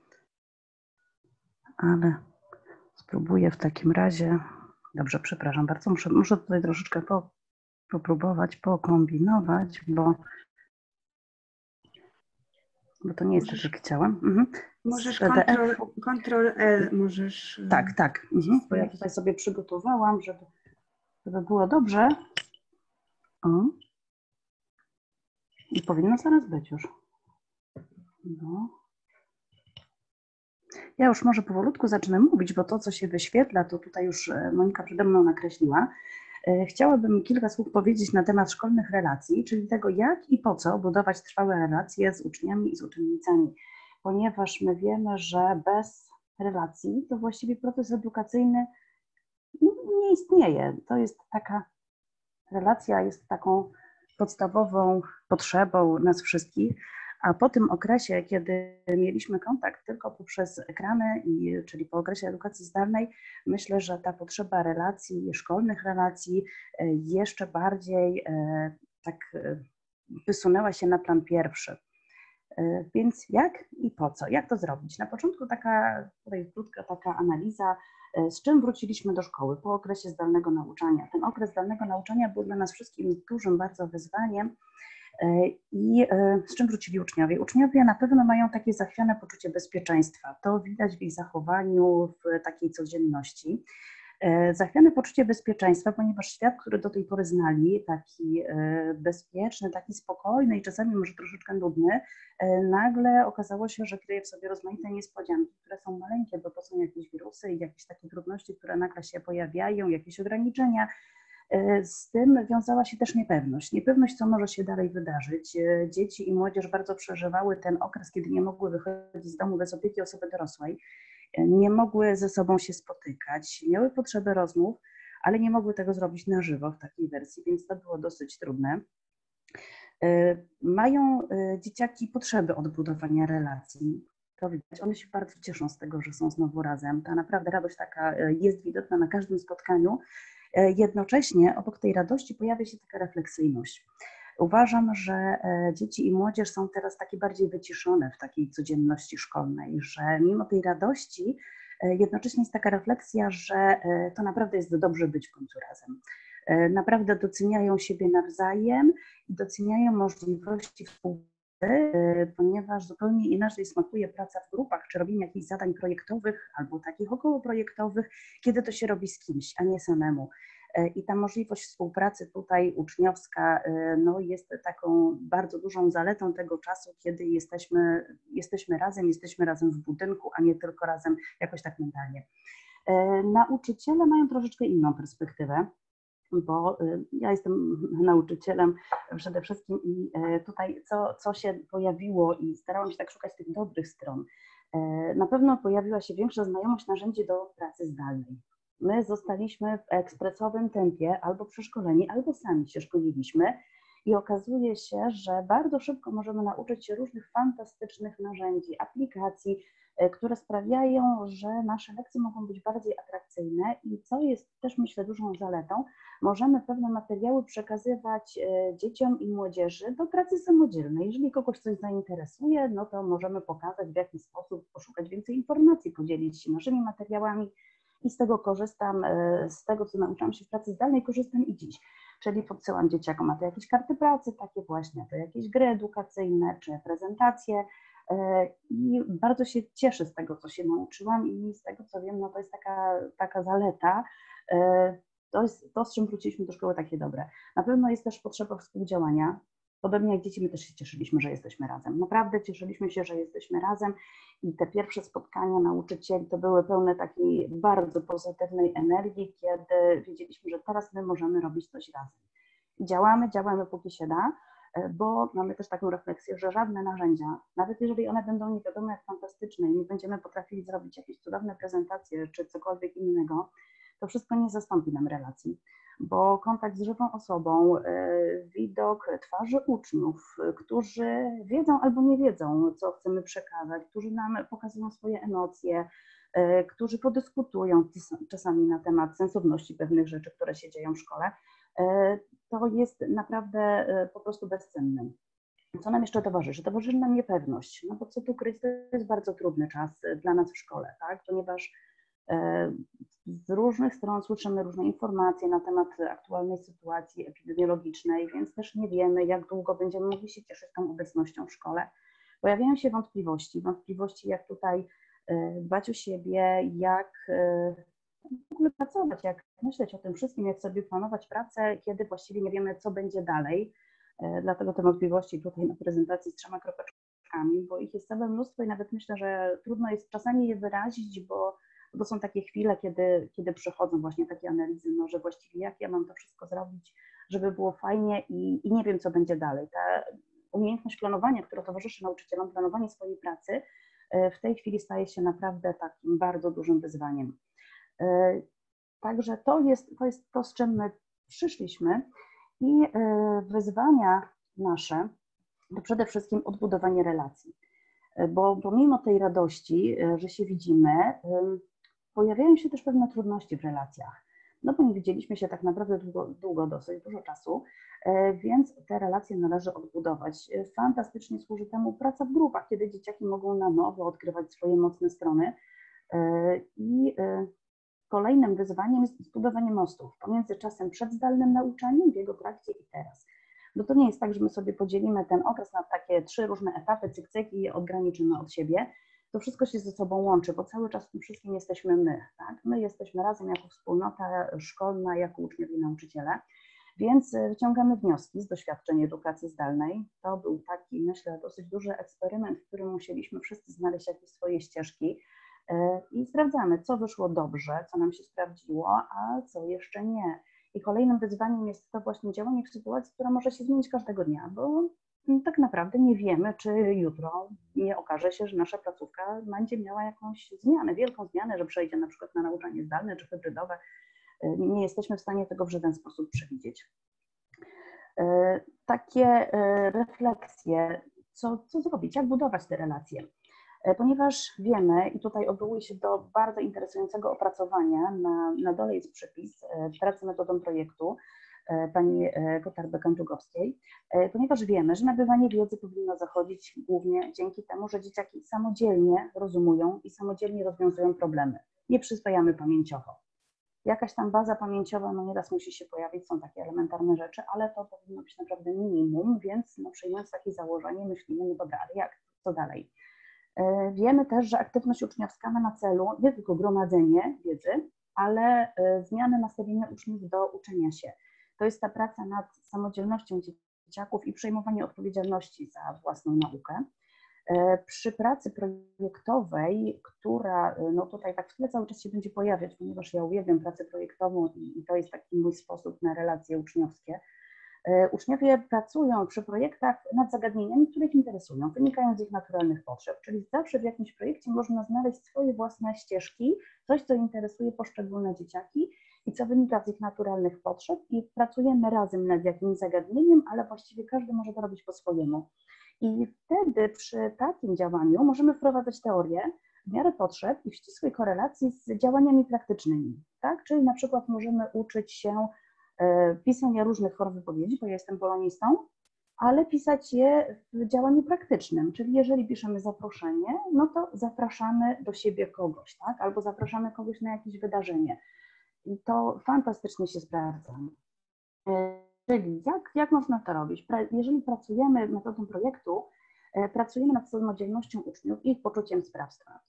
ale spróbuję w takim razie. Dobrze, przepraszam bardzo. Muszę, muszę tutaj troszeczkę po, popróbować, pokombinować, bo, bo to nie jest możesz, tak, jak chciałam. Mhm. Możesz kontrol L, możesz... Tak, tak. Mhm. Bo ja tutaj sobie przygotowałam, żeby, żeby było dobrze. O. I powinno zaraz być już. No. Ja już może powolutku zacznę mówić, bo to, co się wyświetla, to tutaj już Monika przede mną nakreśliła. Chciałabym kilka słów powiedzieć na temat szkolnych relacji, czyli tego, jak i po co budować trwałe relacje z uczniami i z uczennicami, ponieważ my wiemy, że bez relacji to właściwie proces edukacyjny nie istnieje. To jest taka, relacja jest taką podstawową potrzebą nas wszystkich, a po tym okresie, kiedy mieliśmy kontakt tylko poprzez ekrany, i, czyli po okresie edukacji zdalnej, myślę, że ta potrzeba relacji, szkolnych relacji jeszcze bardziej tak wysunęła się na plan pierwszy. Więc jak i po co? Jak to zrobić? Na początku taka, tutaj krótka taka analiza, z czym wróciliśmy do szkoły po okresie zdalnego nauczania. Ten okres zdalnego nauczania był dla nas wszystkim dużym bardzo wyzwaniem. I z czym wrócili uczniowie? Uczniowie na pewno mają takie zachwiane poczucie bezpieczeństwa. To widać w ich zachowaniu, w takiej codzienności. Zachwiane poczucie bezpieczeństwa, ponieważ świat, który do tej pory znali, taki bezpieczny, taki spokojny i czasami może troszeczkę nudny, nagle okazało się, że kryje w sobie rozmaite niespodzianki, które są maleńkie, bo to są jakieś wirusy i jakieś takie trudności, które nagle się pojawiają, jakieś ograniczenia. Z tym wiązała się też niepewność. Niepewność, co może się dalej wydarzyć. Dzieci i młodzież bardzo przeżywały ten okres, kiedy nie mogły wychodzić z domu bez opieki osoby dorosłej, nie mogły ze sobą się spotykać, miały potrzebę rozmów, ale nie mogły tego zrobić na żywo w takiej wersji, więc to było dosyć trudne. Mają dzieciaki potrzeby odbudowania relacji. To widać, one się bardzo cieszą z tego, że są znowu razem. Ta naprawdę radość taka jest widoczna na każdym spotkaniu. Jednocześnie obok tej radości pojawia się taka refleksyjność. Uważam, że dzieci i młodzież są teraz takie bardziej wyciszone w takiej codzienności szkolnej, że mimo tej radości jednocześnie jest taka refleksja, że to naprawdę jest dobrze być w końcu razem. Naprawdę doceniają siebie nawzajem i doceniają możliwości współpracy, ponieważ zupełnie inaczej smakuje praca w grupach, czy robienie jakichś zadań projektowych albo takich okołoprojektowych, kiedy to się robi z kimś, a nie samemu. I ta możliwość współpracy tutaj uczniowska no, jest taką bardzo dużą zaletą tego czasu, kiedy jesteśmy, jesteśmy razem, jesteśmy razem w budynku, a nie tylko razem jakoś tak mentalnie. Nauczyciele mają troszeczkę inną perspektywę, bo ja jestem nauczycielem przede wszystkim i tutaj co, co się pojawiło i starałam się tak szukać tych dobrych stron. Na pewno pojawiła się większa znajomość narzędzi do pracy zdalnej. My zostaliśmy w ekspresowym tempie albo przeszkoleni, albo sami się szkoliliśmy i okazuje się, że bardzo szybko możemy nauczyć się różnych fantastycznych narzędzi, aplikacji, które sprawiają, że nasze lekcje mogą być bardziej atrakcyjne i co jest też myślę dużą zaletą, możemy pewne materiały przekazywać dzieciom i młodzieży do pracy samodzielnej. Jeżeli kogoś coś zainteresuje, no to możemy pokazać, w jaki sposób poszukać więcej informacji, podzielić się naszymi materiałami i z tego korzystam, z tego co nauczyłam się w pracy zdalnej, korzystam i dziś. Czyli podsyłam dzieciakom a to jakieś karty pracy, takie właśnie, a to jakieś gry edukacyjne czy prezentacje. I bardzo się cieszę z tego, co się nauczyłam i z tego, co wiem, no to jest taka, taka zaleta. To jest to, z czym wróciliśmy do szkoły, takie dobre. Na pewno jest też potrzeba współdziałania. Podobnie jak dzieci, my też się cieszyliśmy, że jesteśmy razem. Naprawdę cieszyliśmy się, że jesteśmy razem i te pierwsze spotkania nauczycieli to były pełne takiej bardzo pozytywnej energii, kiedy wiedzieliśmy, że teraz my możemy robić coś razem. I działamy, działamy póki się da, bo mamy też taką refleksję, że żadne narzędzia, nawet jeżeli one będą nie wiadomo jak fantastyczne i my będziemy potrafili zrobić jakieś cudowne prezentacje czy cokolwiek innego, to wszystko nie zastąpi nam relacji, bo kontakt z żywą osobą, widok twarzy uczniów, którzy wiedzą albo nie wiedzą, co chcemy przekazać, którzy nam pokazują swoje emocje, którzy podyskutują czasami na temat sensowności pewnych rzeczy, które się dzieją w szkole, to jest naprawdę po prostu bezcenne. Co nam jeszcze towarzyszy? Towarzyszy nam niepewność, no bo co tu kryć, to jest bardzo trudny czas dla nas w szkole, tak? Ponieważ z różnych stron słyszymy różne informacje na temat aktualnej sytuacji epidemiologicznej, więc też nie wiemy, jak długo będziemy mogli się cieszyć tą obecnością w szkole. Pojawiają się wątpliwości, wątpliwości jak tutaj dbać o siebie, jak w ogóle pracować, jak myśleć o tym wszystkim, jak sobie planować pracę, kiedy właściwie nie wiemy, co będzie dalej. Dlatego te wątpliwości tutaj na prezentacji z trzema kropeczkami, bo ich jest całe mnóstwo i nawet myślę, że trudno jest czasami je wyrazić, bo to są takie chwile, kiedy, kiedy przychodzą właśnie takie analizy, no, że właściwie jak ja mam to wszystko zrobić, żeby było fajnie i, i nie wiem, co będzie dalej. Ta umiejętność planowania, która towarzyszy nauczycielom, planowanie swojej pracy w tej chwili staje się naprawdę takim bardzo dużym wyzwaniem. Także to jest to, jest to z czym my przyszliśmy i wyzwania nasze to przede wszystkim odbudowanie relacji, bo pomimo tej radości, że się widzimy, pojawiają się też pewne trudności w relacjach, no bo nie widzieliśmy się tak naprawdę długo, długo dosyć dużo czasu, więc te relacje należy odbudować. Fantastycznie służy temu praca w grupach, kiedy dzieciaki mogą na nowo odkrywać swoje mocne strony i kolejnym wyzwaniem jest zbudowanie mostów pomiędzy czasem przed zdalnym nauczaniem, w jego trakcie i teraz. Bo to nie jest tak, że my sobie podzielimy ten okres na takie trzy różne etapy, cyk, cyk i je odgraniczymy od siebie. To wszystko się ze sobą łączy, bo cały czas w tym wszystkim jesteśmy my, tak? My jesteśmy razem jako wspólnota szkolna, jako uczniowie i nauczyciele, więc wyciągamy wnioski z doświadczeń edukacji zdalnej. To był taki, myślę, dosyć duży eksperyment, w którym musieliśmy wszyscy znaleźć jakieś swoje ścieżki i sprawdzamy, co wyszło dobrze, co nam się sprawdziło, a co jeszcze nie. I kolejnym wyzwaniem jest to właśnie działanie w sytuacji, która może się zmienić każdego dnia, bo tak naprawdę nie wiemy, czy jutro nie okaże się, że nasza placówka będzie miała jakąś zmianę, wielką zmianę, że przejdzie na przykład na nauczanie zdalne czy hybrydowe. Nie jesteśmy w stanie tego w żaden sposób przewidzieć. Takie refleksje, co, co zrobić, jak budować te relacje. Ponieważ wiemy, i tutaj odwołuję się do bardzo interesującego opracowania, na, na dole jest przypis pracy metodą projektu pani Kotar-Bekańczugowskiej, ponieważ wiemy, że nabywanie wiedzy powinno zachodzić głównie dzięki temu, że dzieciaki samodzielnie rozumują i samodzielnie rozwiązują problemy. Nie przyswajamy pamięciowo. Jakaś tam baza pamięciowa, no nieraz musi się pojawić, są takie elementarne rzeczy, ale to powinno być naprawdę minimum, więc no, przyjmując takie założenie myślimy, no dobra, ale jak, co dalej? Wiemy też, że aktywność uczniowska ma na celu nie tylko gromadzenie wiedzy, ale zmianę nastawienia uczniów do uczenia się. To jest ta praca nad samodzielnością dzieciaków i przejmowanie odpowiedzialności za własną naukę. Przy pracy projektowej, która no tutaj tak w tle cały czas się będzie pojawiać, ponieważ ja uwielbiam pracę projektową i, i to jest taki mój sposób na relacje uczniowskie. Uczniowie pracują przy projektach nad zagadnieniami, które ich interesują, wynikają z ich naturalnych potrzeb, czyli zawsze w jakimś projekcie można znaleźć swoje własne ścieżki, coś, co interesuje poszczególne dzieciaki i co wynika z ich naturalnych potrzeb i pracujemy razem nad jakimś zagadnieniem, ale właściwie każdy może to robić po swojemu. I wtedy przy takim działaniu możemy wprowadzać teorię w miarę potrzeb i w ścisłej korelacji z działaniami praktycznymi, tak? Czyli na przykład możemy uczyć się pisania różnych form wypowiedzi, bo ja jestem polonistą, ale pisać je w działaniu praktycznym, czyli jeżeli piszemy zaproszenie, no to zapraszamy do siebie kogoś, tak? Albo zapraszamy kogoś na jakieś wydarzenie. I to fantastycznie się sprawdza. Czyli jak, jak można to robić? Jeżeli pracujemy metodą projektu, pracujemy nad samodzielnością uczniów i ich poczuciem sprawstwa.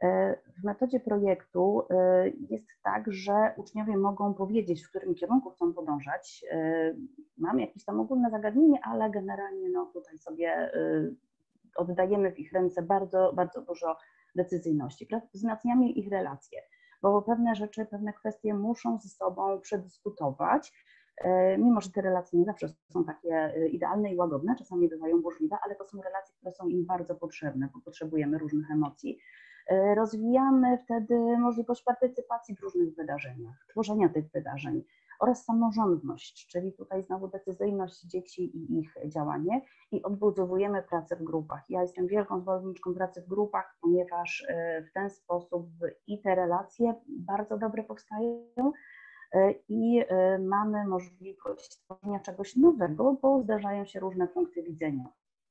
W metodzie projektu jest tak, że uczniowie mogą powiedzieć, w którym kierunku chcą podążać. Mamy jakieś tam ogólne zagadnienie, ale generalnie no tutaj sobie oddajemy w ich ręce bardzo, bardzo dużo decyzyjności. Wzmacniamy ich relacje, bo pewne rzeczy, pewne kwestie muszą ze sobą przedyskutować, mimo że te relacje nie zawsze są takie idealne i łagodne, czasami bywają burzliwe, ale to są relacje, które są im bardzo potrzebne, bo potrzebujemy różnych emocji. Rozwijamy wtedy możliwość partycypacji w różnych wydarzeniach, tworzenia tych wydarzeń oraz samorządność, czyli tutaj znowu decyzyjność dzieci i ich działanie i odbudowujemy pracę w grupach. Ja jestem wielką zwolenniczką pracy w grupach, ponieważ w ten sposób i te relacje bardzo dobre powstają i mamy możliwość stworzenia czegoś nowego, bo zdarzają się różne punkty widzenia.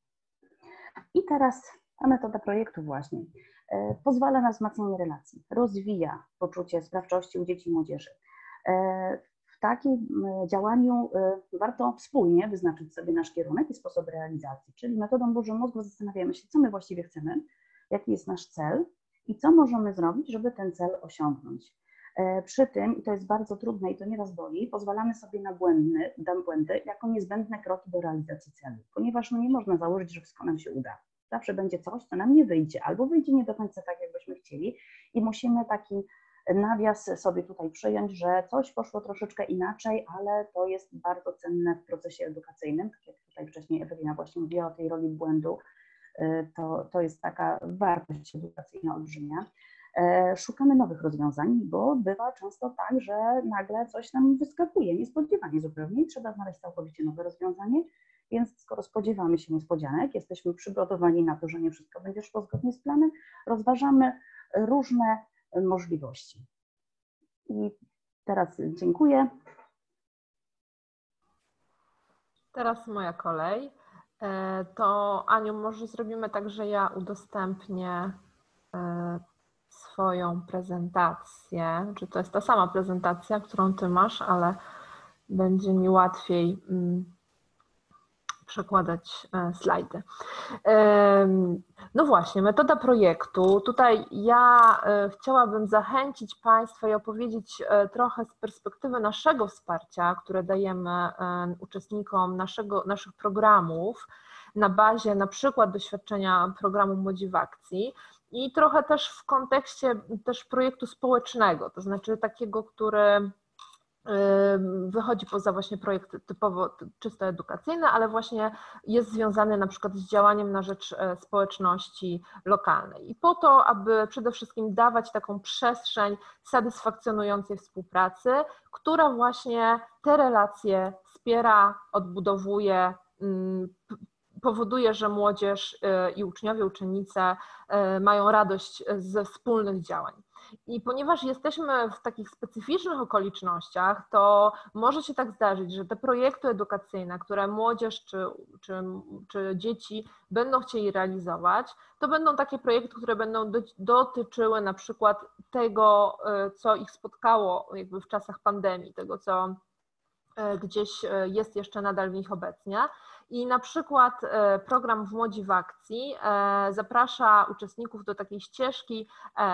I teraz ta metoda projektu właśnie pozwala na wzmacnianie relacji, rozwija poczucie sprawczości u dzieci i młodzieży. W takim działaniu warto wspólnie wyznaczyć sobie nasz kierunek i sposób realizacji, czyli metodą Burzy Mózgu zastanawiamy się, co my właściwie chcemy, jaki jest nasz cel i co możemy zrobić, żeby ten cel osiągnąć. Przy tym, i to jest bardzo trudne i to nieraz boli, pozwalamy sobie na błędy, na błędy jako niezbędne kroki do realizacji celu, ponieważ no nie można założyć, że wszystko nam się uda. Zawsze będzie coś, co nam nie wyjdzie, albo wyjdzie nie do końca tak, jakbyśmy chcieli i musimy taki nawias sobie tutaj przyjąć, że coś poszło troszeczkę inaczej, ale to jest bardzo cenne w procesie edukacyjnym, tak jak tutaj wcześniej Ewelina właśnie mówiła o tej roli błędu, to, to jest taka wartość edukacyjna olbrzymia. Szukamy nowych rozwiązań, bo bywa często tak, że nagle coś nam wyskakuje, niespodziewanie zupełnie i trzeba znaleźć całkowicie nowe rozwiązanie, więc skoro spodziewamy się niespodzianek, jesteśmy przygotowani na to, że nie wszystko będzie szło zgodnie z planem, rozważamy różne możliwości. I teraz dziękuję. Teraz moja kolej. To Aniu, może zrobimy tak, że ja udostępnię swoją prezentację, czy to jest ta sama prezentacja, którą ty masz, ale będzie mi łatwiej przekładać slajdy. No właśnie, metoda projektu. Tutaj ja chciałabym zachęcić Państwa i opowiedzieć trochę z perspektywy naszego wsparcia, które dajemy uczestnikom naszego, naszych programów na bazie na przykład doświadczenia programu Młodzi w Akcji i trochę też w kontekście też projektu społecznego, to znaczy takiego, który wychodzi poza właśnie projekt typowo czysto edukacyjny, ale właśnie jest związany na przykład z działaniem na rzecz społeczności lokalnej. I po to, aby przede wszystkim dawać taką przestrzeń satysfakcjonującej współpracy, która właśnie te relacje wspiera, odbudowuje, powoduje, że młodzież i uczniowie, uczennice mają radość ze wspólnych działań. I ponieważ jesteśmy w takich specyficznych okolicznościach, to może się tak zdarzyć, że te projekty edukacyjne, które młodzież czy, czy, czy dzieci będą chcieli realizować, to będą takie projekty, które będą do, dotyczyły na przykład tego, co ich spotkało jakby w czasach pandemii, tego, co gdzieś jest jeszcze nadal w nich obecnie. I na przykład program w Młodzi w Akcji zaprasza uczestników do takiej ścieżki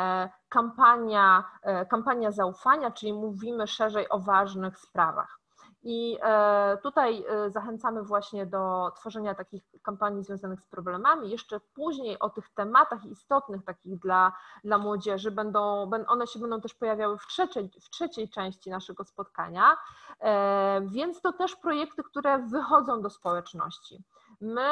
kampania, kampania zaufania, czyli mówimy szerzej o ważnych sprawach. I tutaj zachęcamy właśnie do tworzenia takich kampanii związanych z problemami. Jeszcze później o tych tematach istotnych takich dla, dla młodzieży będą, one się będą też pojawiały w trzeciej, w trzeciej części naszego spotkania, więc to też projekty, które wychodzą do społeczności. My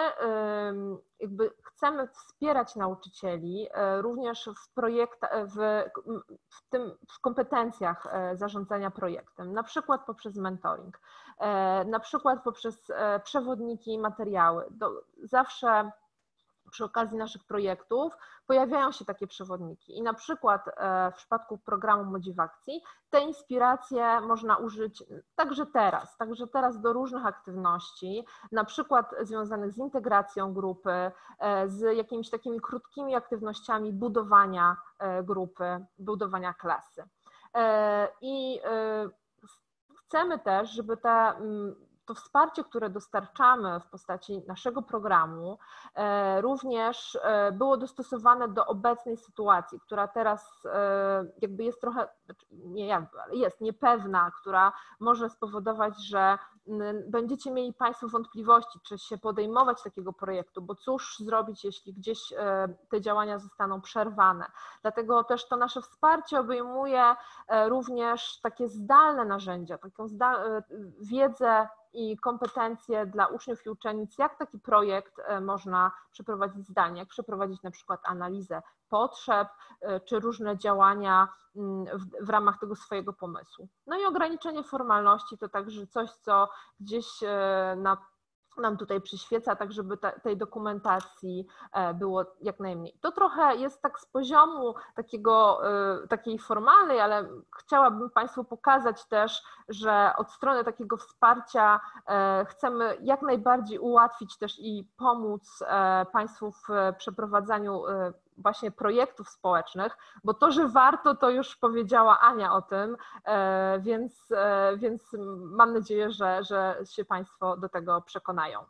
jakby chcemy wspierać nauczycieli również w, projekt, w, w, tym, w kompetencjach zarządzania projektem, na przykład poprzez mentoring, na przykład poprzez przewodniki i materiały. Zawsze przy okazji naszych projektów pojawiają się takie przewodniki i na przykład w przypadku programu Młodzi w Akcji te inspiracje można użyć także teraz, także teraz do różnych aktywności, na przykład związanych z integracją grupy, z jakimiś takimi krótkimi aktywnościami budowania grupy, budowania klasy. I chcemy też, żeby te to wsparcie, które dostarczamy w postaci naszego programu, również było dostosowane do obecnej sytuacji, która teraz jakby jest trochę, nie jakby, ale jest niepewna, która może spowodować, że będziecie mieli Państwo wątpliwości, czy się podejmować takiego projektu, bo cóż zrobić, jeśli gdzieś te działania zostaną przerwane. Dlatego też to nasze wsparcie obejmuje również takie zdalne narzędzia, taką wiedzę i kompetencje dla uczniów i uczennic, jak taki projekt można przeprowadzić zdalnie, jak przeprowadzić na przykład analizę potrzeb, czy różne działania w, w ramach tego swojego pomysłu. No i ograniczenie formalności to także coś, co gdzieś na nam tutaj przyświeca, tak żeby ta, tej dokumentacji było jak najmniej. To trochę jest tak z poziomu takiego, takiej formalnej, ale chciałabym Państwu pokazać też, że od strony takiego wsparcia chcemy jak najbardziej ułatwić też i pomóc Państwu w przeprowadzaniu właśnie projektów społecznych, bo to, że warto, to już powiedziała Ania o tym, więc, więc mam nadzieję, że, że się Państwo do tego przekonają.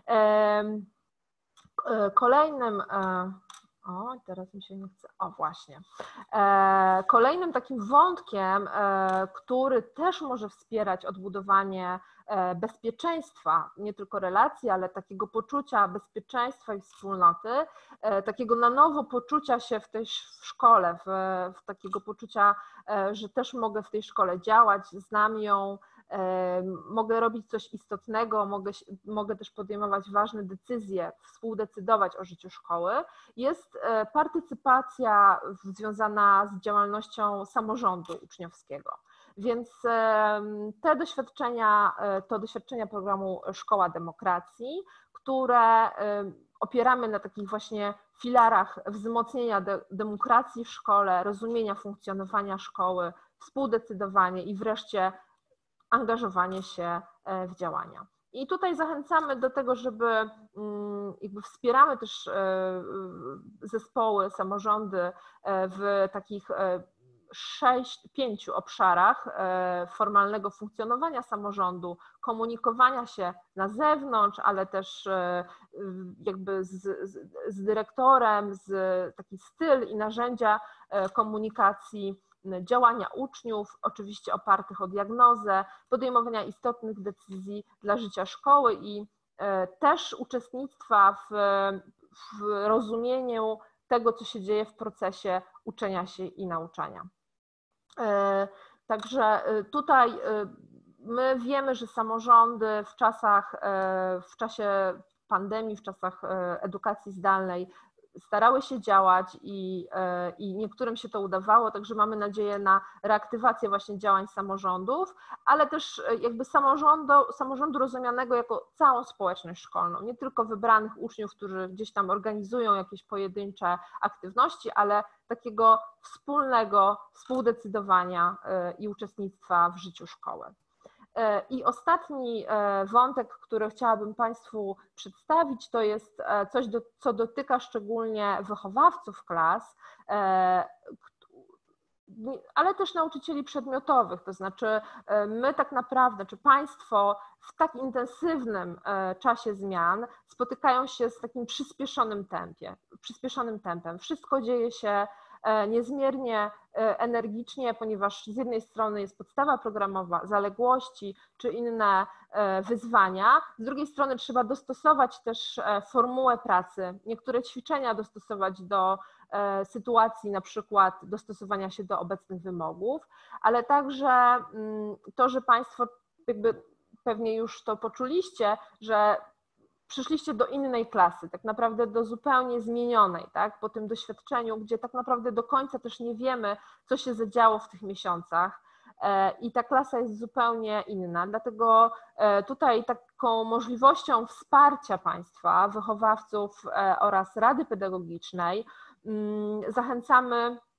Kolejnym, o teraz mi się nie chce, o właśnie, kolejnym takim wątkiem, który też może wspierać odbudowanie bezpieczeństwa, nie tylko relacji, ale takiego poczucia bezpieczeństwa i wspólnoty, takiego na nowo poczucia się w tej w szkole, w, w takiego poczucia, że też mogę w tej szkole działać, znam ją, mogę robić coś istotnego, mogę, mogę też podejmować ważne decyzje, współdecydować o życiu szkoły, jest partycypacja związana z działalnością samorządu uczniowskiego. Więc te doświadczenia, to doświadczenia programu Szkoła Demokracji, które opieramy na takich właśnie filarach wzmocnienia de demokracji w szkole, rozumienia funkcjonowania szkoły, współdecydowanie i wreszcie angażowanie się w działania. I tutaj zachęcamy do tego, żeby jakby wspieramy też zespoły, samorządy w takich sześć, pięciu obszarach formalnego funkcjonowania samorządu, komunikowania się na zewnątrz, ale też jakby z, z, z dyrektorem, z taki styl i narzędzia komunikacji, działania uczniów, oczywiście opartych o diagnozę, podejmowania istotnych decyzji dla życia szkoły i też uczestnictwa w, w rozumieniu tego, co się dzieje w procesie uczenia się i nauczania. Także tutaj my wiemy, że samorządy w czasach, w czasie pandemii, w czasach edukacji zdalnej starały się działać i, i niektórym się to udawało, także mamy nadzieję na reaktywację właśnie działań samorządów, ale też jakby samorządu, samorządu rozumianego jako całą społeczność szkolną, nie tylko wybranych uczniów, którzy gdzieś tam organizują jakieś pojedyncze aktywności, ale takiego wspólnego współdecydowania i uczestnictwa w życiu szkoły. I ostatni wątek, który chciałabym Państwu przedstawić, to jest coś, do, co dotyka szczególnie wychowawców klas, ale też nauczycieli przedmiotowych, to znaczy my tak naprawdę, czy Państwo w tak intensywnym czasie zmian spotykają się z takim przyspieszonym tempie, przyspieszonym tempem. Wszystko dzieje się niezmiernie energicznie, ponieważ z jednej strony jest podstawa programowa, zaległości czy inne wyzwania, z drugiej strony trzeba dostosować też formułę pracy, niektóre ćwiczenia dostosować do sytuacji, na przykład dostosowania się do obecnych wymogów, ale także to, że Państwo jakby pewnie już to poczuliście, że przyszliście do innej klasy, tak naprawdę do zupełnie zmienionej, tak, po tym doświadczeniu, gdzie tak naprawdę do końca też nie wiemy, co się zadziało w tych miesiącach i ta klasa jest zupełnie inna, dlatego tutaj taką możliwością wsparcia Państwa, wychowawców oraz Rady Pedagogicznej zachęcamy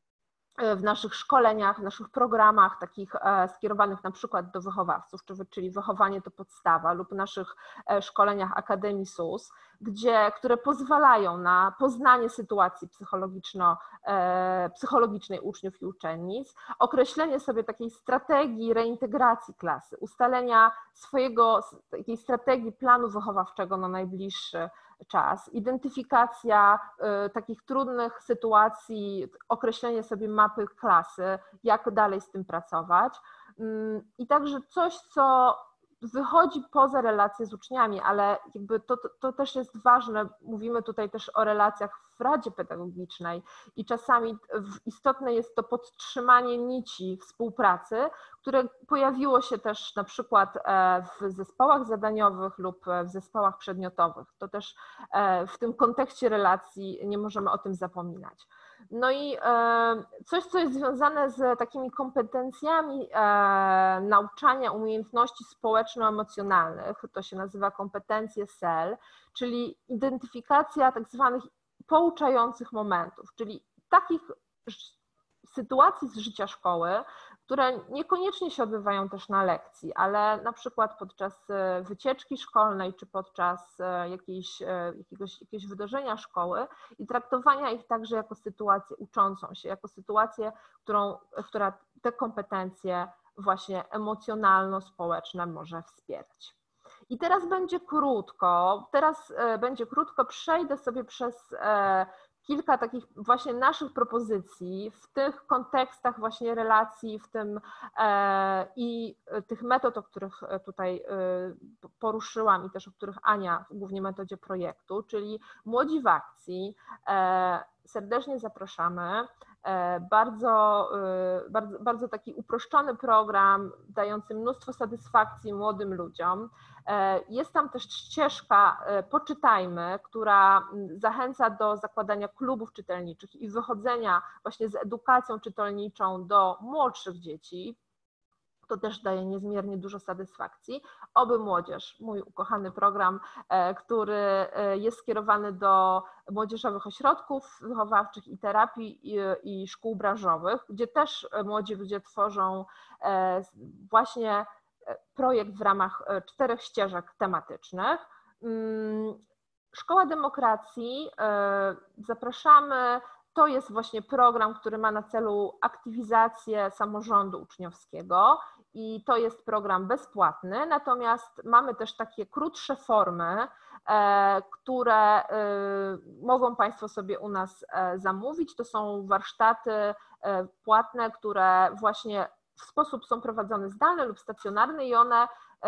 w naszych szkoleniach, w naszych programach takich skierowanych na przykład do wychowawców, czyli wychowanie to podstawa, lub naszych szkoleniach Akademii S U S, gdzie, które pozwalają na poznanie sytuacji psychologiczno, psychologicznej uczniów i uczennic, określenie sobie takiej strategii reintegracji klasy, ustalenia swojego, takiej strategii planu wychowawczego na najbliższy czas, identyfikacja y, takich trudnych sytuacji, określenie sobie mapy klasy, jak dalej z tym pracować. Y, I także coś, co wychodzi poza relacje z uczniami, ale jakby to, to, to też jest ważne, mówimy tutaj też o relacjach w Radzie Pedagogicznej i czasami istotne jest to podtrzymanie nici współpracy, które pojawiło się też na przykład w zespołach zadaniowych lub w zespołach przedmiotowych. To też w tym kontekście relacji nie możemy o tym zapominać. No i coś, co jest związane z takimi kompetencjami nauczania umiejętności społeczno-emocjonalnych, to się nazywa kompetencje S E L, czyli identyfikacja tak zwanych pouczających momentów, czyli takich sytuacji z życia szkoły, które niekoniecznie się odbywają też na lekcji, ale na przykład podczas wycieczki szkolnej czy podczas jakiejś, jakiegoś, jakiegoś wydarzenia szkoły i traktowania ich także jako sytuację uczącą się, jako sytuację, którą, która te kompetencje właśnie emocjonalno-społeczne może wspierać. I teraz będzie krótko, teraz będzie krótko, przejdę sobie przez kilka takich właśnie naszych propozycji w tych kontekstach właśnie relacji, w tym e, i tych metod, o których tutaj e, poruszyłam i też o których Ania, głównie metodzie projektu, czyli Młodzi w akcji. E, serdecznie zapraszamy. E, bardzo, e, bardzo, bardzo taki uproszczony program, dający mnóstwo satysfakcji młodym ludziom. Jest tam też ścieżka Poczytajmy, która zachęca do zakładania klubów czytelniczych i wychodzenia właśnie z edukacją czytelniczą do młodszych dzieci. To też daje niezmiernie dużo satysfakcji. Oby Młodzież, mój ukochany program, który jest skierowany do młodzieżowych ośrodków wychowawczych i terapii i, i szkół branżowych, gdzie też młodzi ludzie tworzą właśnie projekt w ramach czterech ścieżek tematycznych. Szkoła Demokracji, zapraszamy. To jest właśnie program, który ma na celu aktywizację samorządu uczniowskiego i to jest program bezpłatny, natomiast mamy też takie krótsze formy, które mogą Państwo sobie u nas zamówić. To są warsztaty płatne, które właśnie w sposób są prowadzone zdalny lub stacjonarny i one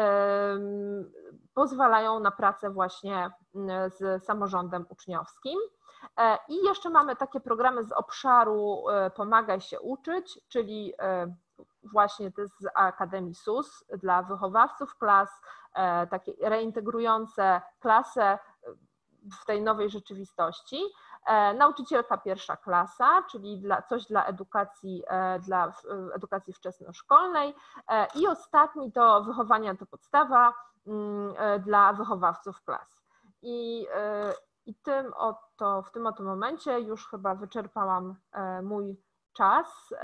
pozwalają na pracę właśnie z samorządem uczniowskim. I jeszcze mamy takie programy z obszaru Pomagaj się uczyć, czyli właśnie to jest z Akademii S U S dla wychowawców klas, takie reintegrujące klasę w tej nowej rzeczywistości. Nauczycielka pierwsza klasa, czyli dla, coś dla edukacji, dla edukacji wczesnoszkolnej i ostatni to wychowanie to podstawa dla wychowawców klas. I, i tym oto, w tym oto momencie już chyba wyczerpałam mój czas.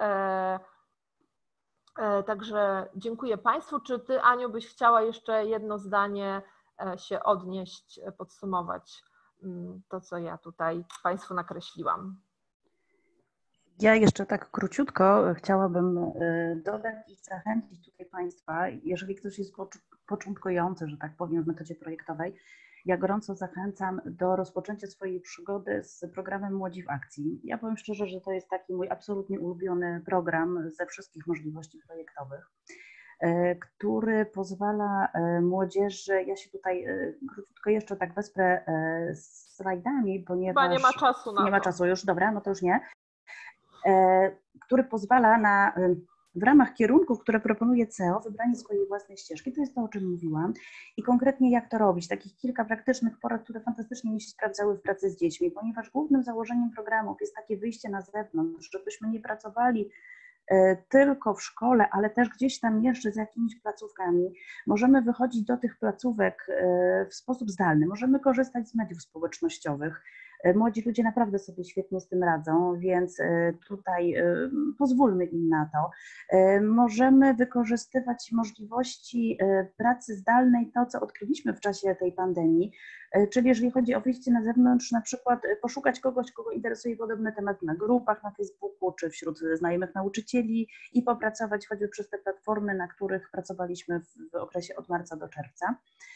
Także dziękuję Państwu. Czy Ty, Aniu, byś chciała jeszcze jedno zdanie się odnieść, podsumować to, co ja tutaj Państwu nakreśliłam? Ja jeszcze tak króciutko chciałabym dodać i zachęcić tutaj Państwa, jeżeli ktoś jest początkujący, że tak powiem, w metodzie projektowej, ja gorąco zachęcam do rozpoczęcia swojej przygody z programem Młodzi w akcji. Ja powiem szczerze, że to jest taki mój absolutnie ulubiony program ze wszystkich możliwości projektowych, który pozwala młodzieży, ja się tutaj krótko jeszcze tak wesprę slajdami, ponieważ... Chyba nie ma czasu na Nie ma czasu już, dobra, no to już nie. Który pozwala na, w ramach kierunków, które proponuje C E O, wybranie swojej własnej ścieżki. To jest to, o czym mówiłam. I konkretnie jak to robić. Takich kilka praktycznych porad, które fantastycznie mi się sprawdzały w pracy z dziećmi, ponieważ głównym założeniem programów jest takie wyjście na zewnątrz, żebyśmy nie pracowali tylko w szkole, ale też gdzieś tam jeszcze z jakimiś placówkami. Możemy wychodzić do tych placówek w sposób zdalny, możemy korzystać z mediów społecznościowych, Młodzi ludzie naprawdę sobie świetnie z tym radzą, więc tutaj pozwólmy im na to. Możemy wykorzystywać możliwości pracy zdalnej, to co odkryliśmy w czasie tej pandemii, czyli jeżeli chodzi o wyjście na zewnątrz, na przykład poszukać kogoś, kogo interesuje podobny temat na grupach na Facebooku, czy wśród znajomych nauczycieli i popracować choćby przez te platformy, na których pracowaliśmy w okresie od marca do czerwca.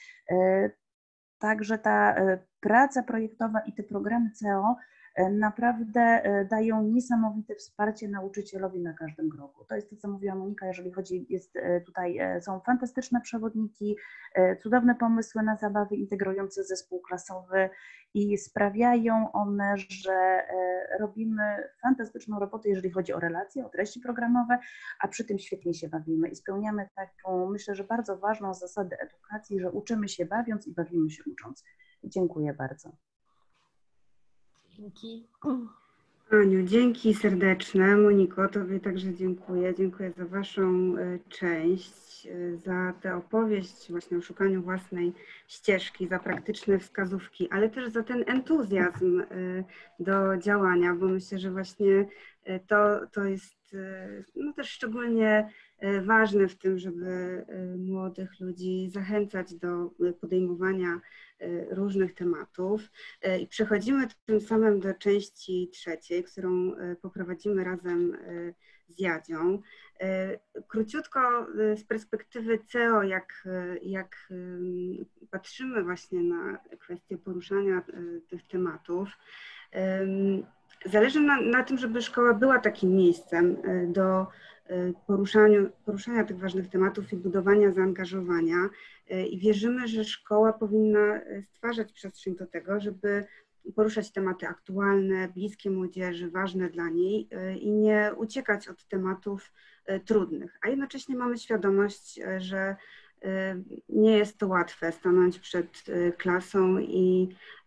Także ta praca projektowa i te programy C O naprawdę dają niesamowite wsparcie nauczycielowi na każdym kroku. To jest to, co mówiła Monika, jeżeli chodzi, jest tutaj, są fantastyczne przewodniki, cudowne pomysły na zabawy integrujące zespół klasowy i sprawiają one, że robimy fantastyczną robotę, jeżeli chodzi o relacje, o treści programowe, a przy tym świetnie się bawimy i spełniamy taką, myślę, że bardzo ważną zasadę edukacji, że uczymy się bawiąc i bawimy się ucząc. Dziękuję bardzo. Dzięki. Aniu, dzięki serdeczne. Moniko, Tobie także dziękuję. Dziękuję za Waszą część, za tę opowieść właśnie o szukaniu własnej ścieżki, za praktyczne wskazówki, ale też za ten entuzjazm do działania, bo myślę, że właśnie to, to jest no, też szczególnie ważne w tym, żeby młodych ludzi zachęcać do podejmowania różnych tematów. I przechodzimy tym samym do części trzeciej, którą poprowadzimy razem z Jadzią. Króciutko z perspektywy C O, jak, jak patrzymy właśnie na kwestię poruszania tych tematów, zależy na, na tym, żeby szkoła była takim miejscem do poruszania, poruszania tych ważnych tematów i budowania zaangażowania i wierzymy, że szkoła powinna stwarzać przestrzeń do tego, żeby poruszać tematy aktualne, bliskie młodzieży, ważne dla niej i nie uciekać od tematów trudnych, a jednocześnie mamy świadomość, że nie jest to łatwe stanąć przed klasą i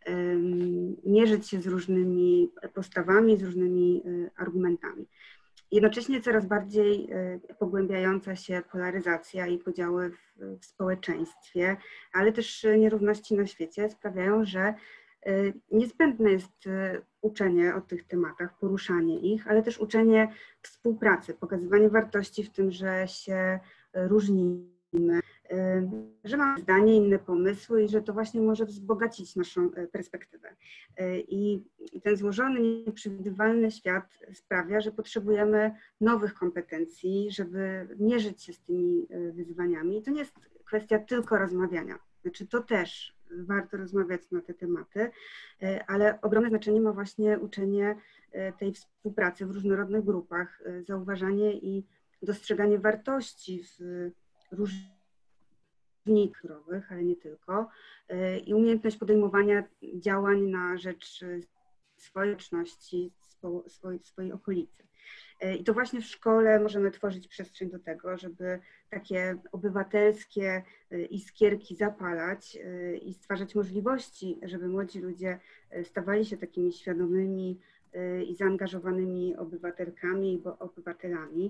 mierzyć się z różnymi postawami, z różnymi argumentami. Jednocześnie coraz bardziej pogłębiająca się polaryzacja i podziały w, w społeczeństwie, ale też nierówności na świecie sprawiają, że niezbędne jest uczenie o tych tematach, poruszanie ich, ale też uczenie współpracy, pokazywanie wartości w tym, że się różnimy, że mamy zdanie, inne pomysły i że to właśnie może wzbogacić naszą perspektywę. I ten złożony, nieprzewidywalny świat sprawia, że potrzebujemy nowych kompetencji, żeby mierzyć się z tymi wyzwaniami. I to nie jest kwestia tylko rozmawiania. Znaczy to też warto rozmawiać na te tematy, ale ogromne znaczenie ma właśnie uczenie tej współpracy w różnorodnych grupach, zauważanie i dostrzeganie wartości w różnych różnicowych, ale nie tylko, i umiejętność podejmowania działań na rzecz społeczności, swojej, swojej okolicy. I to właśnie w szkole możemy tworzyć przestrzeń do tego, żeby takie obywatelskie iskierki zapalać i stwarzać możliwości, żeby młodzi ludzie stawali się takimi świadomymi i zaangażowanymi obywatelkami, bo obywatelami.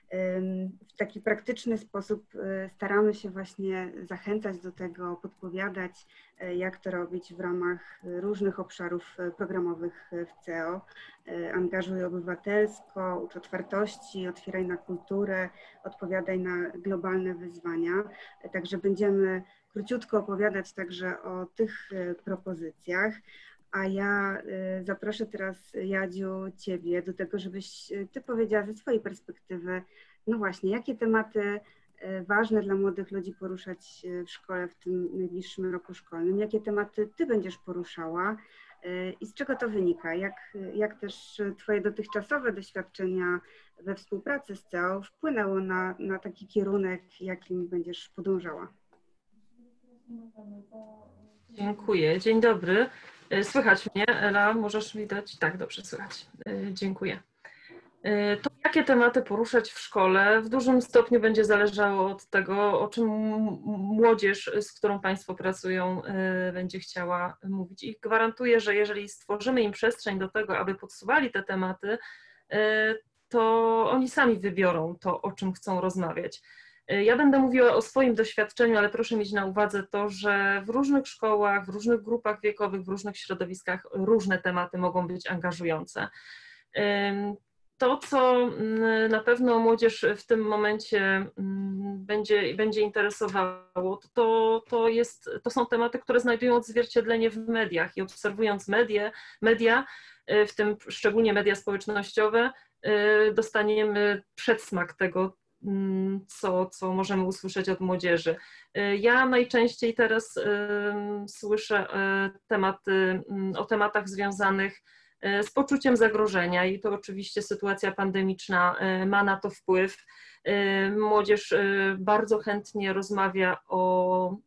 W taki praktyczny sposób staramy się właśnie zachęcać do tego, podpowiadać, jak to robić w ramach różnych obszarów programowych w C O. Angażuj obywatelsko, ucz otwartości, otwieraj na kulturę, odpowiadaj na globalne wyzwania. Także będziemy króciutko opowiadać także o tych propozycjach. A ja zaproszę teraz, Jadziu, Ciebie do tego, żebyś Ty powiedziała ze swojej perspektywy, no właśnie, jakie tematy ważne dla młodych ludzi poruszać w szkole w tym najbliższym roku szkolnym, jakie tematy Ty będziesz poruszała i z czego to wynika, jak, jak też Twoje dotychczasowe doświadczenia we współpracy z C O wpłynęło na, na taki kierunek, jakim będziesz podążała. Dziękuję, dzień dobry. Słychać mnie, Ela, możesz mi dać? Tak, dobrze, słychać. Dziękuję. To jakie tematy poruszać w szkole w dużym stopniu będzie zależało od tego, o czym młodzież, z którą Państwo pracują, będzie chciała mówić. I gwarantuję, że jeżeli stworzymy im przestrzeń do tego, aby podsuwali te tematy, to oni sami wybiorą to, o czym chcą rozmawiać. Ja będę mówiła o swoim doświadczeniu, ale proszę mieć na uwadze to, że w różnych szkołach, w różnych grupach wiekowych, w różnych środowiskach różne tematy mogą być angażujące. To, co na pewno młodzież w tym momencie będzie, będzie interesowało, to, to, jest, to są tematy, które znajdują odzwierciedlenie w mediach i obserwując medie, media, w tym szczególnie media społecznościowe, dostaniemy przedsmak tego, co, co możemy usłyszeć od młodzieży. Ja najczęściej teraz słyszę tematy, o tematach związanych z poczuciem zagrożenia i to oczywiście sytuacja pandemiczna ma na to wpływ. Młodzież bardzo chętnie rozmawia o,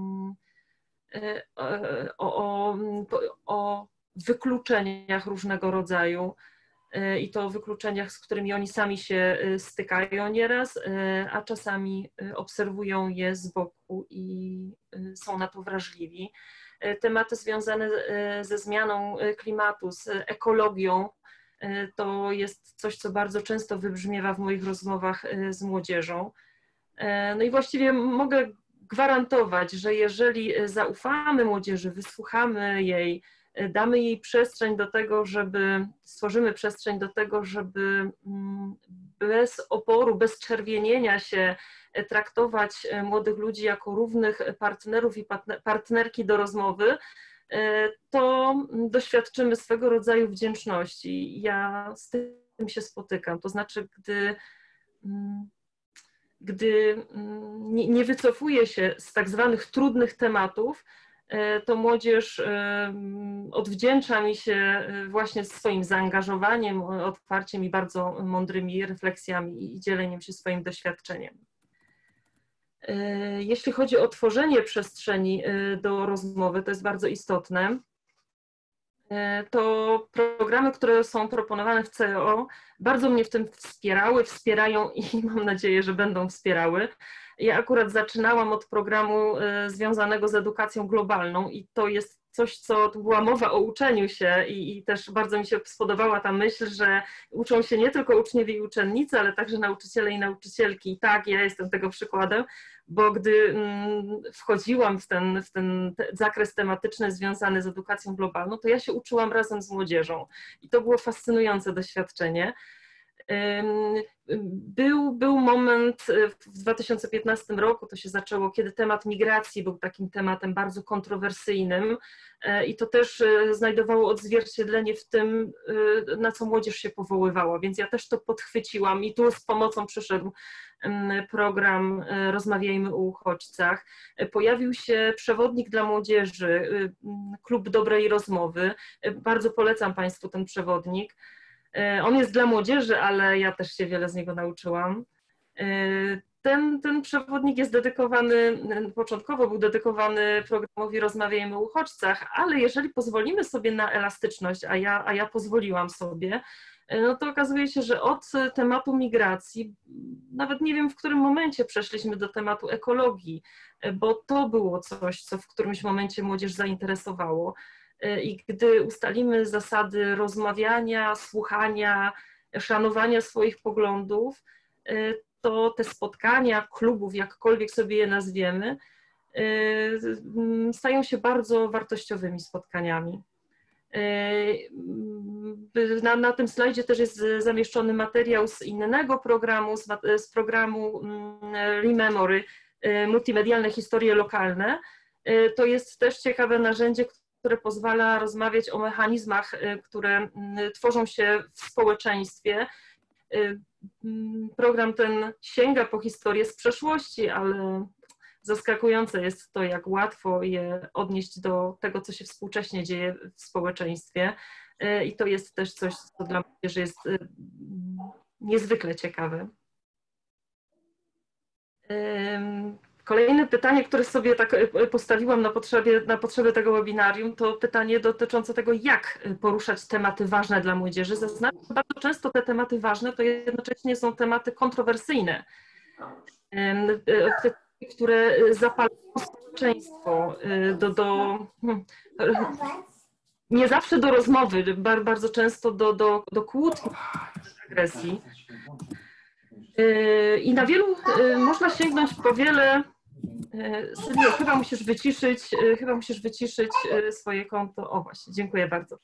o, o, o wykluczeniach różnego rodzaju i to o wykluczeniach, z którymi oni sami się stykają nieraz, a czasami obserwują je z boku i są na to wrażliwi. Tematy związane ze zmianą klimatu, z ekologią, to jest coś, co bardzo często wybrzmiewa w moich rozmowach z młodzieżą. No i właściwie mogę gwarantować, że jeżeli zaufamy młodzieży, wysłuchamy jej, damy jej przestrzeń do tego, żeby, stworzymy przestrzeń do tego, żeby bez oporu, bez czerwienienia się traktować młodych ludzi jako równych partnerów i partnerki do rozmowy, to doświadczymy swego rodzaju wdzięczności. Ja z tym się spotykam. To znaczy, gdy, gdy nie, nie wycofuje się z tak zwanych trudnych tematów, to młodzież odwdzięcza mi się właśnie swoim zaangażowaniem, otwarciem i bardzo mądrymi refleksjami i dzieleniem się swoim doświadczeniem. Jeśli chodzi o tworzenie przestrzeni do rozmowy, to jest bardzo istotne. To programy, które są proponowane w C E O, bardzo mnie w tym wspierały, wspierają i mam nadzieję, że będą wspierały. Ja akurat zaczynałam od programu związanego z edukacją globalną i to jest coś, co tu była mowa o uczeniu się i, i też bardzo mi się spodobała ta myśl, że uczą się nie tylko uczniowie i uczennice, ale także nauczyciele i nauczycielki. I tak, ja jestem tego przykładem, bo gdy wchodziłam w ten, w ten zakres tematyczny związany z edukacją globalną, to ja się uczyłam razem z młodzieżą i to było fascynujące doświadczenie. Był, był moment w dwa tysiące piętnastym roku, to się zaczęło, kiedy temat migracji był takim tematem bardzo kontrowersyjnym i to też znajdowało odzwierciedlenie w tym, na co młodzież się powoływała, więc ja też to podchwyciłam i tu z pomocą przyszedł program Rozmawiajmy o uchodźcach. Pojawił się przewodnik dla młodzieży, Klub Dobrej Rozmowy. Bardzo polecam Państwu ten przewodnik. On jest dla młodzieży, ale ja też się wiele z niego nauczyłam. Ten, ten przewodnik jest dedykowany, początkowo był dedykowany programowi Rozmawiajmy o uchodźcach, ale jeżeli pozwolimy sobie na elastyczność, a ja, a ja pozwoliłam sobie, no to okazuje się, że od tematu migracji, nawet nie wiem w którym momencie przeszliśmy do tematu ekologii, bo to było coś, co w którymś momencie młodzież zainteresowało. I gdy ustalimy zasady rozmawiania, słuchania, szanowania swoich poglądów, to te spotkania klubów, jakkolwiek sobie je nazwiemy, stają się bardzo wartościowymi spotkaniami. Na, na tym slajdzie też jest zamieszczony materiał z innego programu, z, z programu Rememory, multimedialne historie lokalne. To jest też ciekawe narzędzie, które pozwala rozmawiać o mechanizmach, które tworzą się w społeczeństwie. Program ten sięga po historię z przeszłości, ale zaskakujące jest to, jak łatwo je odnieść do tego, co się współcześnie dzieje w społeczeństwie. I to jest też coś, co dla młodzieży jest niezwykle ciekawe. Kolejne pytanie, które sobie tak postawiłam na potrzebie, na potrzeby tego webinarium, to pytanie dotyczące tego, jak poruszać tematy ważne dla młodzieży. Zaznaczam, że bardzo często te tematy ważne to jednocześnie są tematy kontrowersyjne, które zapalają społeczeństwo do, do nie zawsze do rozmowy, bardzo często do, do, do kłótni, agresji. I na wielu można sięgnąć po wiele. Sylwio, chyba musisz wyciszyć, chyba musisz wyciszyć swoje konto. O właśnie, dziękuję bardzo.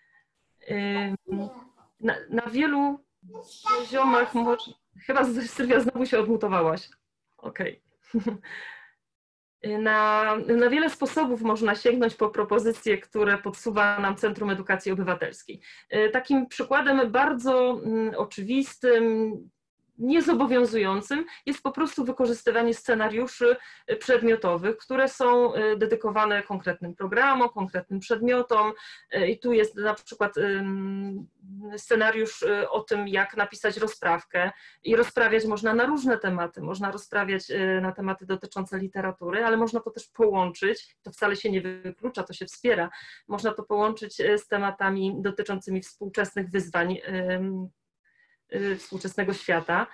Na, na wielu poziomach, może, chyba Sylwia znowu się odmutowałaś. Okej. Okay. Na, na wiele sposobów można sięgnąć po propozycje, które podsuwa nam Centrum Edukacji Obywatelskiej. Takim przykładem bardzo oczywistym, niezobowiązującym jest po prostu wykorzystywanie scenariuszy przedmiotowych, które są dedykowane konkretnym programom, konkretnym przedmiotom. I tu jest na przykład scenariusz o tym, jak napisać rozprawkę. I rozprawiać można na różne tematy. Można rozprawiać na tematy dotyczące literatury, ale można to też połączyć, to wcale się nie wyklucza, to się wspiera. Można to połączyć z tematami dotyczącymi współczesnych wyzwań współczesnego świata.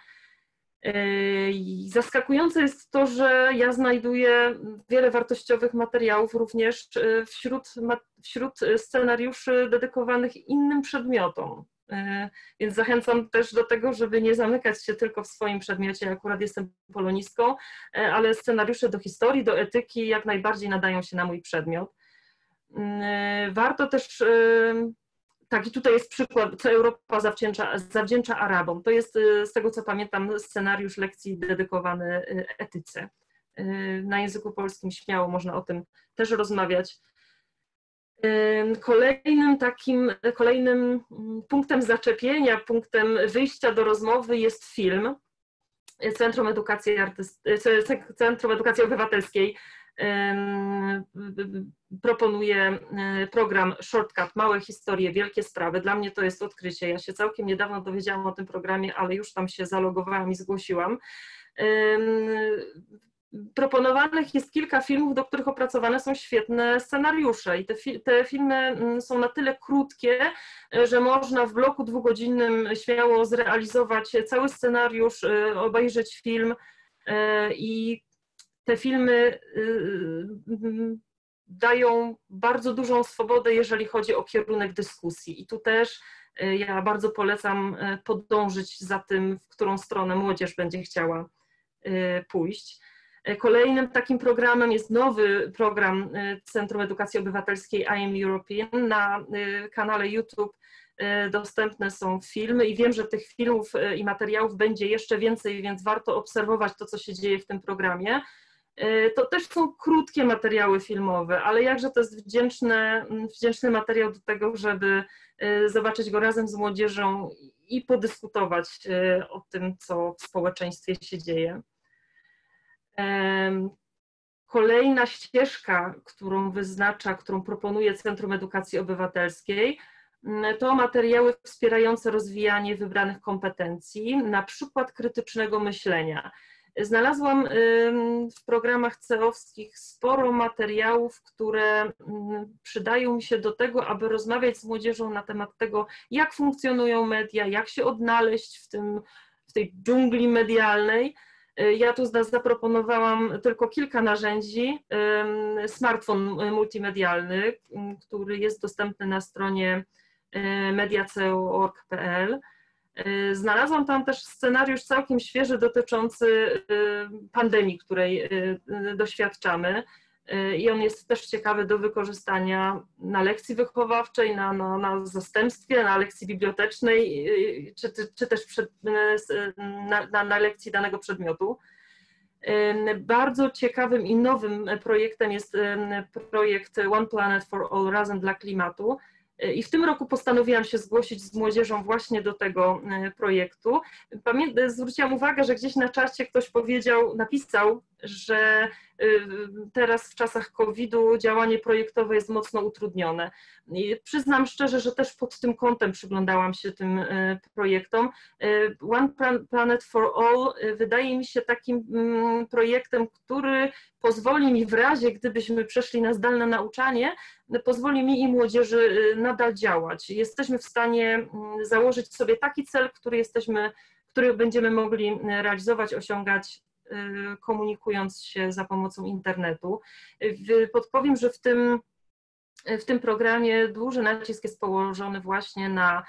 Zaskakujące jest to, że ja znajduję wiele wartościowych materiałów również wśród, wśród scenariuszy dedykowanych innym przedmiotom. Więc zachęcam też do tego, żeby nie zamykać się tylko w swoim przedmiocie. Akurat jestem polonistką, ale scenariusze do historii, do etyki jak najbardziej nadają się na mój przedmiot. Warto też... Tak, i tutaj jest przykład, co Europa zawdzięcza, zawdzięcza Arabom. To jest, z tego co pamiętam, scenariusz lekcji dedykowany etyce. Na języku polskim śmiało można o tym też rozmawiać. Kolejnym takim, kolejnym punktem zaczepienia, punktem wyjścia do rozmowy jest film. Centrum Edukacji, Artyst... Centrum Edukacji Obywatelskiej proponuje program Shortcut, małe historie, wielkie sprawy. Dla mnie to jest odkrycie. Ja się całkiem niedawno dowiedziałam o tym programie, ale już tam się zalogowałam i zgłosiłam. Proponowanych jest kilka filmów, do których opracowane są świetne scenariusze i te, fi te filmy są na tyle krótkie, że można w bloku dwugodzinnym śmiało zrealizować cały scenariusz, obejrzeć film i te filmy dają bardzo dużą swobodę, jeżeli chodzi o kierunek dyskusji. I tu też ja bardzo polecam podążyć za tym, w którą stronę młodzież będzie chciała pójść. Kolejnym takim programem jest nowy program Centrum Edukacji Obywatelskiej I Am European. Na kanale YouTube dostępne są filmy i wiem, że tych filmów i materiałów będzie jeszcze więcej, więc warto obserwować to, co się dzieje w tym programie. To też są krótkie materiały filmowe, ale jakże to jest wdzięczny, wdzięczny materiał do tego, żeby zobaczyć go razem z młodzieżą i podyskutować o tym, co w społeczeństwie się dzieje. Kolejna ścieżka, którą wyznacza, którą proponuje Centrum Edukacji Obywatelskiej, to materiały wspierające rozwijanie wybranych kompetencji, na przykład krytycznego myślenia. Znalazłam w programach C E O-wskich sporo materiałów, które przydają mi się do tego, aby rozmawiać z młodzieżą na temat tego, jak funkcjonują media, jak się odnaleźć w, tym, w tej dżungli medialnej. Ja tu zaproponowałam tylko kilka narzędzi. Smartfon multimedialny, który jest dostępny na stronie media c e o kropka org kropka p l. Znalazłam tam też scenariusz całkiem świeży dotyczący pandemii, której doświadczamy i on jest też ciekawy do wykorzystania na lekcji wychowawczej, na, na, na zastępstwie, na lekcji bibliotecznej, czy, czy też przed, na, na, na lekcji danego przedmiotu. Bardzo ciekawym i nowym projektem jest projekt One Planet for All, Razem dla Klimatu. I w tym roku postanowiłam się zgłosić z młodzieżą właśnie do tego projektu. Pamię- zwróciłam uwagę, że gdzieś na czacie ktoś powiedział, napisał, że teraz w czasach kowida działanie projektowe jest mocno utrudnione. I przyznam szczerze, że też pod tym kątem przyglądałam się tym projektom. One Planet for All wydaje mi się takim projektem, który pozwoli mi w razie, gdybyśmy przeszli na zdalne nauczanie, pozwoli mi i młodzieży nadal działać. Jesteśmy w stanie założyć sobie taki cel, który jesteśmy, który będziemy mogli realizować, osiągać, komunikując się za pomocą internetu. Podpowiem, że w tym, w tym programie duży nacisk jest położony właśnie na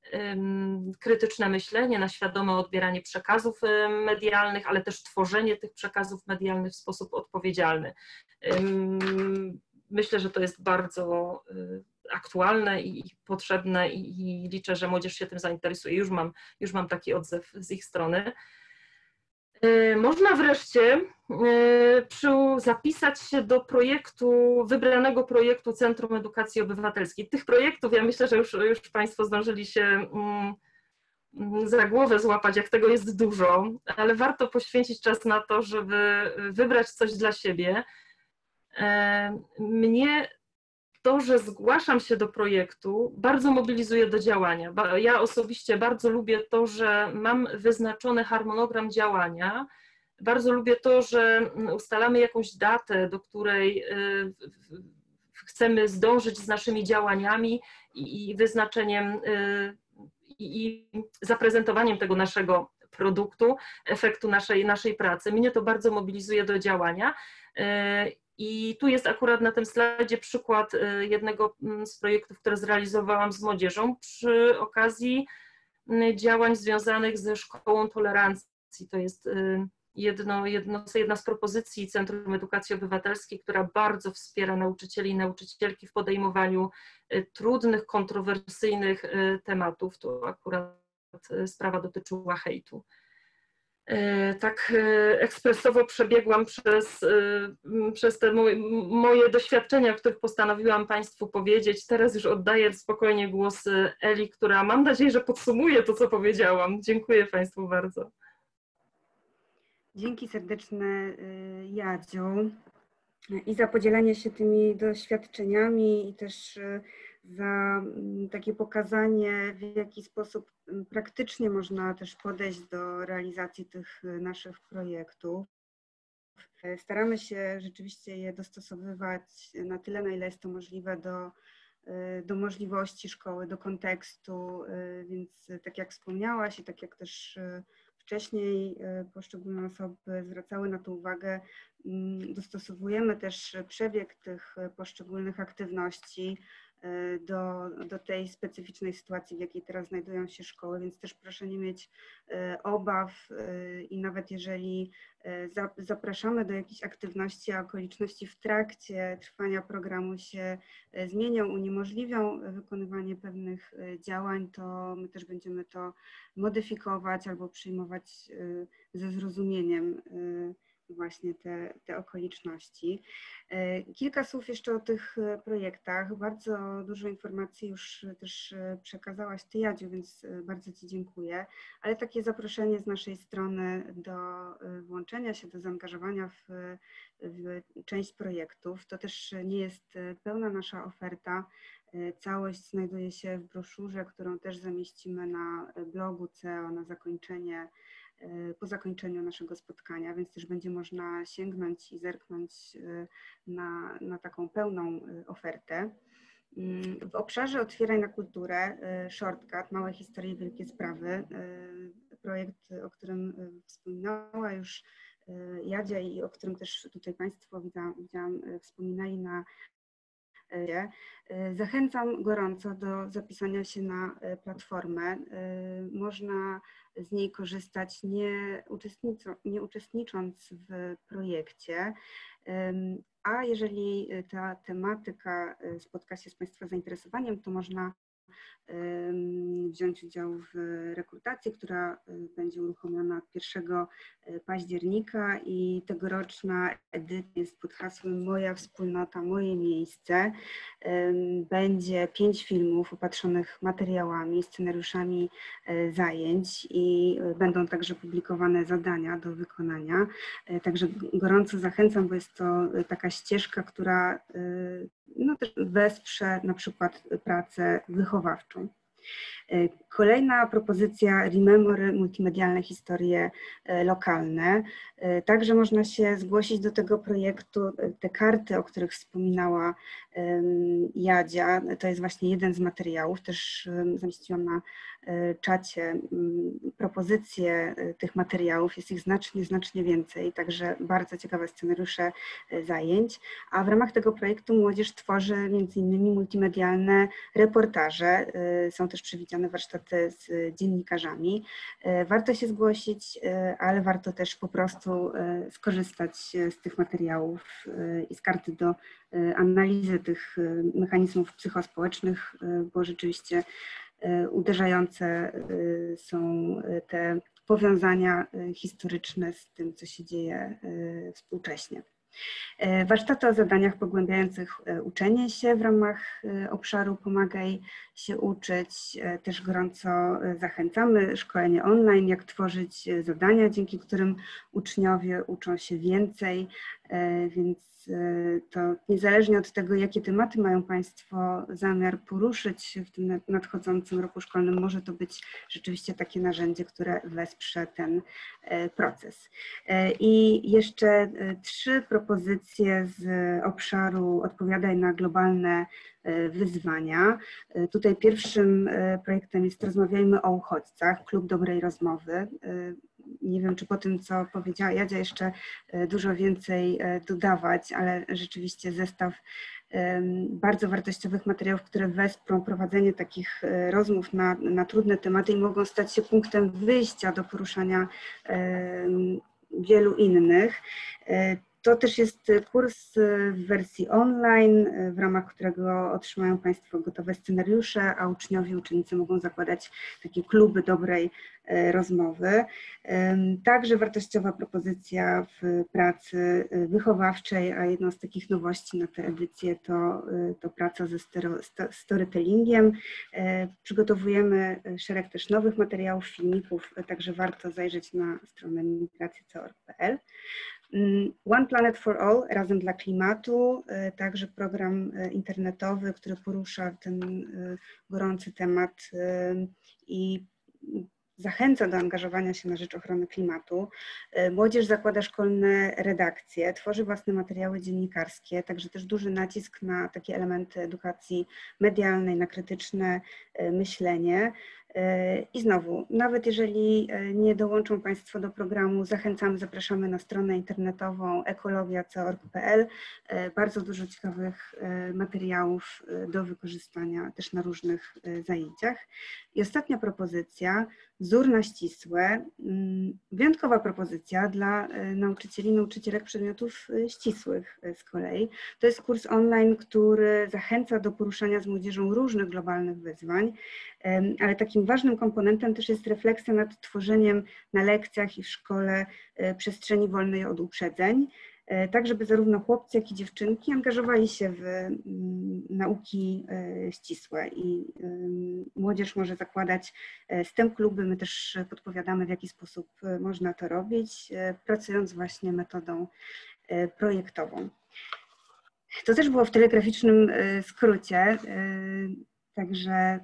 krytyczne myślenie, na świadome odbieranie przekazów medialnych, ale też tworzenie tych przekazów medialnych w sposób odpowiedzialny. Myślę, że to jest bardzo aktualne i potrzebne i liczę, że młodzież się tym zainteresuje. Już mam, już mam taki odzew z ich strony. Można wreszcie zapisać się do projektu, wybranego projektu Centrum Edukacji Obywatelskiej. Tych projektów, ja myślę, że już, już Państwo zdążyli się za głowę złapać, jak tego jest dużo, ale warto poświęcić czas na to, żeby wybrać coś dla siebie. Mnie to, że zgłaszam się do projektu, bardzo mobilizuje do działania. Ja osobiście bardzo lubię to, że mam wyznaczony harmonogram działania. Bardzo lubię to, że ustalamy jakąś datę, do której chcemy zdążyć z naszymi działaniami i wyznaczeniem i zaprezentowaniem tego naszego produktu, efektu naszej, naszej pracy. Mnie to bardzo mobilizuje do działania. I tu jest akurat na tym slajdzie przykład jednego z projektów, które zrealizowałam z młodzieżą przy okazji działań związanych ze Szkołą Tolerancji. To jest jedno, jedno, jedna z propozycji Centrum Edukacji Obywatelskiej, która bardzo wspiera nauczycieli i nauczycielki w podejmowaniu trudnych, kontrowersyjnych tematów. To akurat sprawa dotyczyła hejtu. Tak ekspresowo przebiegłam przez, przez te moje, moje doświadczenia, o których postanowiłam Państwu powiedzieć. Teraz już oddaję spokojnie głos Eli, która mam nadzieję, że podsumuje to, co powiedziałam. Dziękuję Państwu bardzo. Dzięki serdeczne, Jadziu, i za podzielenie się tymi doświadczeniami i też za takie pokazanie, w jaki sposób praktycznie można też podejść do realizacji tych naszych projektów. Staramy się rzeczywiście je dostosowywać na tyle, na ile jest to możliwe do, do możliwości szkoły, do kontekstu, więc tak jak wspomniałaś i tak jak też wcześniej poszczególne osoby zwracały na to uwagę, dostosowujemy też przebieg tych poszczególnych aktywności do, do tej specyficznej sytuacji, w jakiej teraz znajdują się szkoły, więc też proszę nie mieć obaw i nawet jeżeli zapraszamy do jakichś aktywności, a okoliczności w trakcie trwania programu się zmienią, uniemożliwią wykonywanie pewnych działań, to my też będziemy to modyfikować albo przyjmować ze zrozumieniem właśnie te, te okoliczności. Kilka słów jeszcze o tych projektach. Bardzo dużo informacji już też przekazałaś Ty, Jadziu, więc bardzo Ci dziękuję. Ale takie zaproszenie z naszej strony do włączenia się, do zaangażowania w, w część projektów. To też nie jest pełna nasza oferta. Całość znajduje się w broszurze, którą też zamieścimy na blogu C E O na zakończenie po zakończeniu naszego spotkania, więc też będzie można sięgnąć i zerknąć na, na taką pełną ofertę. W obszarze Otwieraj na kulturę, Shortcut, Małe historie, wielkie sprawy, projekt, o którym wspominała już Jadzia i o którym też tutaj Państwo widziałam, widziałam wspominali na Zachęcam gorąco do zapisania się na platformę. Można z niej korzystać nie, nie uczestnicząc w projekcie, a jeżeli ta tematyka spotka się z Państwa zainteresowaniem, to można wziąć udział w rekrutacji, która będzie uruchomiona pierwszego października i tegoroczna edycja jest pod hasłem Moja wspólnota, moje miejsce. Będzie pięć filmów opatrzonych materiałami, scenariuszami zajęć i będą także publikowane zadania do wykonania. Także gorąco zachęcam, bo jest to taka ścieżka, która no, też wesprze na przykład pracę wychowawczą. Kolejna propozycja Rememory, multimedialne historie lokalne. Także można się zgłosić do tego projektu. Te karty, o których wspominała Jadzia, to jest właśnie jeden z materiałów. Też zamieściłam na czacie propozycje tych materiałów. Jest ich znacznie, znacznie więcej, także bardzo ciekawe scenariusze zajęć. A w ramach tego projektu młodzież tworzy między innymi multimedialne reportaże. Są też przewidziane zapowiedziane warsztaty z dziennikarzami. Warto się zgłosić, ale warto też po prostu skorzystać z tych materiałów i z karty do analizy tych mechanizmów psychospołecznych, bo rzeczywiście uderzające są te powiązania historyczne z tym, co się dzieje współcześnie. Warsztaty o zadaniach pogłębiających uczenie się w ramach obszaru Pomagaj się uczyć. Też gorąco zachęcamy. Szkolenie online, jak tworzyć zadania, dzięki którym uczniowie uczą się więcej, więc to niezależnie od tego, jakie tematy mają Państwo zamiar poruszyć w tym nadchodzącym roku szkolnym, może to być rzeczywiście takie narzędzie, które wesprze ten proces. I jeszcze trzy propozycje z obszaru Odpowiadaj na globalne wyzwania. Tutaj pierwszym projektem jest Rozmawiajmy o uchodźcach, Klub Dobrej Rozmowy. Nie wiem, czy po tym, co powiedziała Jadzia, jeszcze dużo więcej dodawać, ale rzeczywiście zestaw bardzo wartościowych materiałów, które wesprą prowadzenie takich rozmów na, na trudne tematy i mogą stać się punktem wyjścia do poruszania wielu innych. To też jest kurs w wersji online, w ramach którego otrzymają Państwo gotowe scenariusze, a uczniowie i uczennice mogą zakładać takie kluby dobrej rozmowy. Także wartościowa propozycja w pracy wychowawczej, a jedną z takich nowości na tę edycję to, to praca ze storytellingiem. Przygotowujemy szereg też nowych materiałów, filmików, także warto zajrzeć na stronę migracje kropka org kropka p l. One Planet for All, Razem dla Klimatu, także program internetowy, który porusza ten gorący temat i zachęca do angażowania się na rzecz ochrony klimatu. Młodzież zakłada szkolne redakcje, tworzy własne materiały dziennikarskie, także też duży nacisk na takie elementy edukacji medialnej, na krytyczne myślenie. I znowu, nawet jeżeli nie dołączą Państwo do programu, zachęcamy, zapraszamy na stronę internetową ekologia kropka org kropka p l. Bardzo dużo ciekawych materiałów do wykorzystania też na różnych zajęciach. I ostatnia propozycja, wzór na ścisłe, wyjątkowa propozycja dla nauczycieli i nauczycielek przedmiotów ścisłych z kolei. To jest kurs online, który zachęca do poruszania z młodzieżą różnych globalnych wyzwań, ale takim ważnym komponentem też jest refleksja nad tworzeniem na lekcjach i w szkole przestrzeni wolnej od uprzedzeń, tak żeby zarówno chłopcy, jak i dziewczynki angażowali się w nauki ścisłe i młodzież może zakładać z tym kluby. My też podpowiadamy, w jaki sposób można to robić, pracując właśnie metodą projektową. To też było w telegraficznym skrócie, także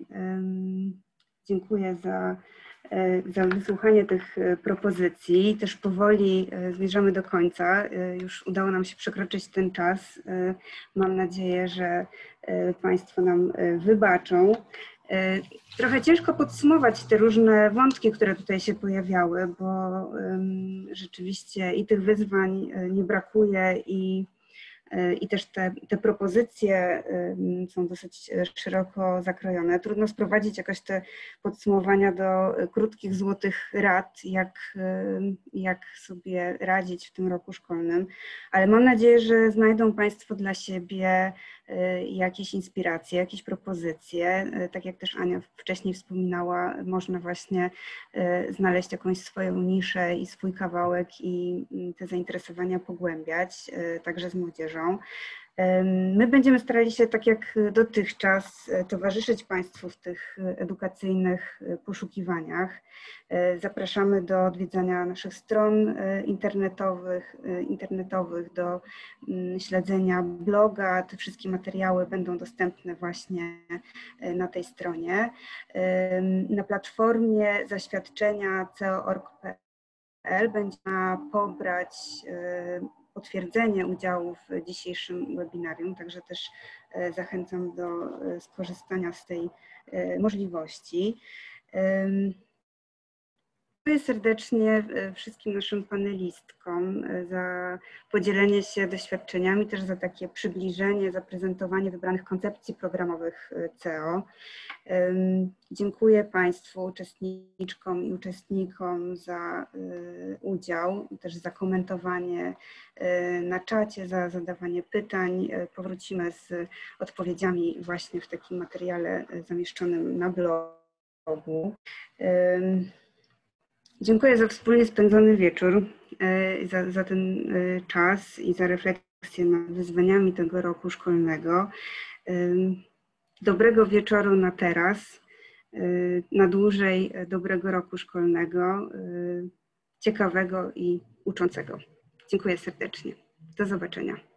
dziękuję za za wysłuchanie tych propozycji. Też powoli zmierzamy do końca. Już udało nam się przekroczyć ten czas. Mam nadzieję, że Państwo nam wybaczą. Trochę ciężko podsumować te różne wątki, które tutaj się pojawiały, bo rzeczywiście i tych wyzwań nie brakuje i I też te, te propozycje są dosyć szeroko zakrojone. Trudno sprowadzić jakoś te podsumowania do krótkich, złotych rad, jak, jak sobie radzić w tym roku szkolnym, ale mam nadzieję, że znajdą Państwo dla siebie jakieś inspiracje, jakieś propozycje. Tak jak też Ania wcześniej wspominała, można właśnie znaleźć jakąś swoją niszę i swój kawałek i te zainteresowania pogłębiać, także z młodzieżą. My będziemy starali się, tak jak dotychczas, towarzyszyć Państwu w tych edukacyjnych poszukiwaniach. Zapraszamy do odwiedzania naszych stron internetowych, internetowych, do śledzenia bloga. Te wszystkie materiały będą dostępne właśnie na tej stronie. Na platformie zaświadczenia c o org kropka p l będzie można pobrać potwierdzenie udziału w dzisiejszym webinarium, także też zachęcam do skorzystania z tej możliwości. Dziękuję serdecznie wszystkim naszym panelistkom za podzielenie się doświadczeniami, też za takie przybliżenie, zaprezentowanie wybranych koncepcji programowych C E O. Dziękuję Państwu, uczestniczkom i uczestnikom za udział, też za komentowanie na czacie, za zadawanie pytań. Powrócimy z odpowiedziami właśnie w takim materiale zamieszczonym na blogu. Dziękuję za wspólnie spędzony wieczór, za, za ten czas i za refleksję nad wyzwaniami tego roku szkolnego. Dobrego wieczoru na teraz, na dłużej dobrego roku szkolnego, ciekawego i uczącego. Dziękuję serdecznie. Do zobaczenia.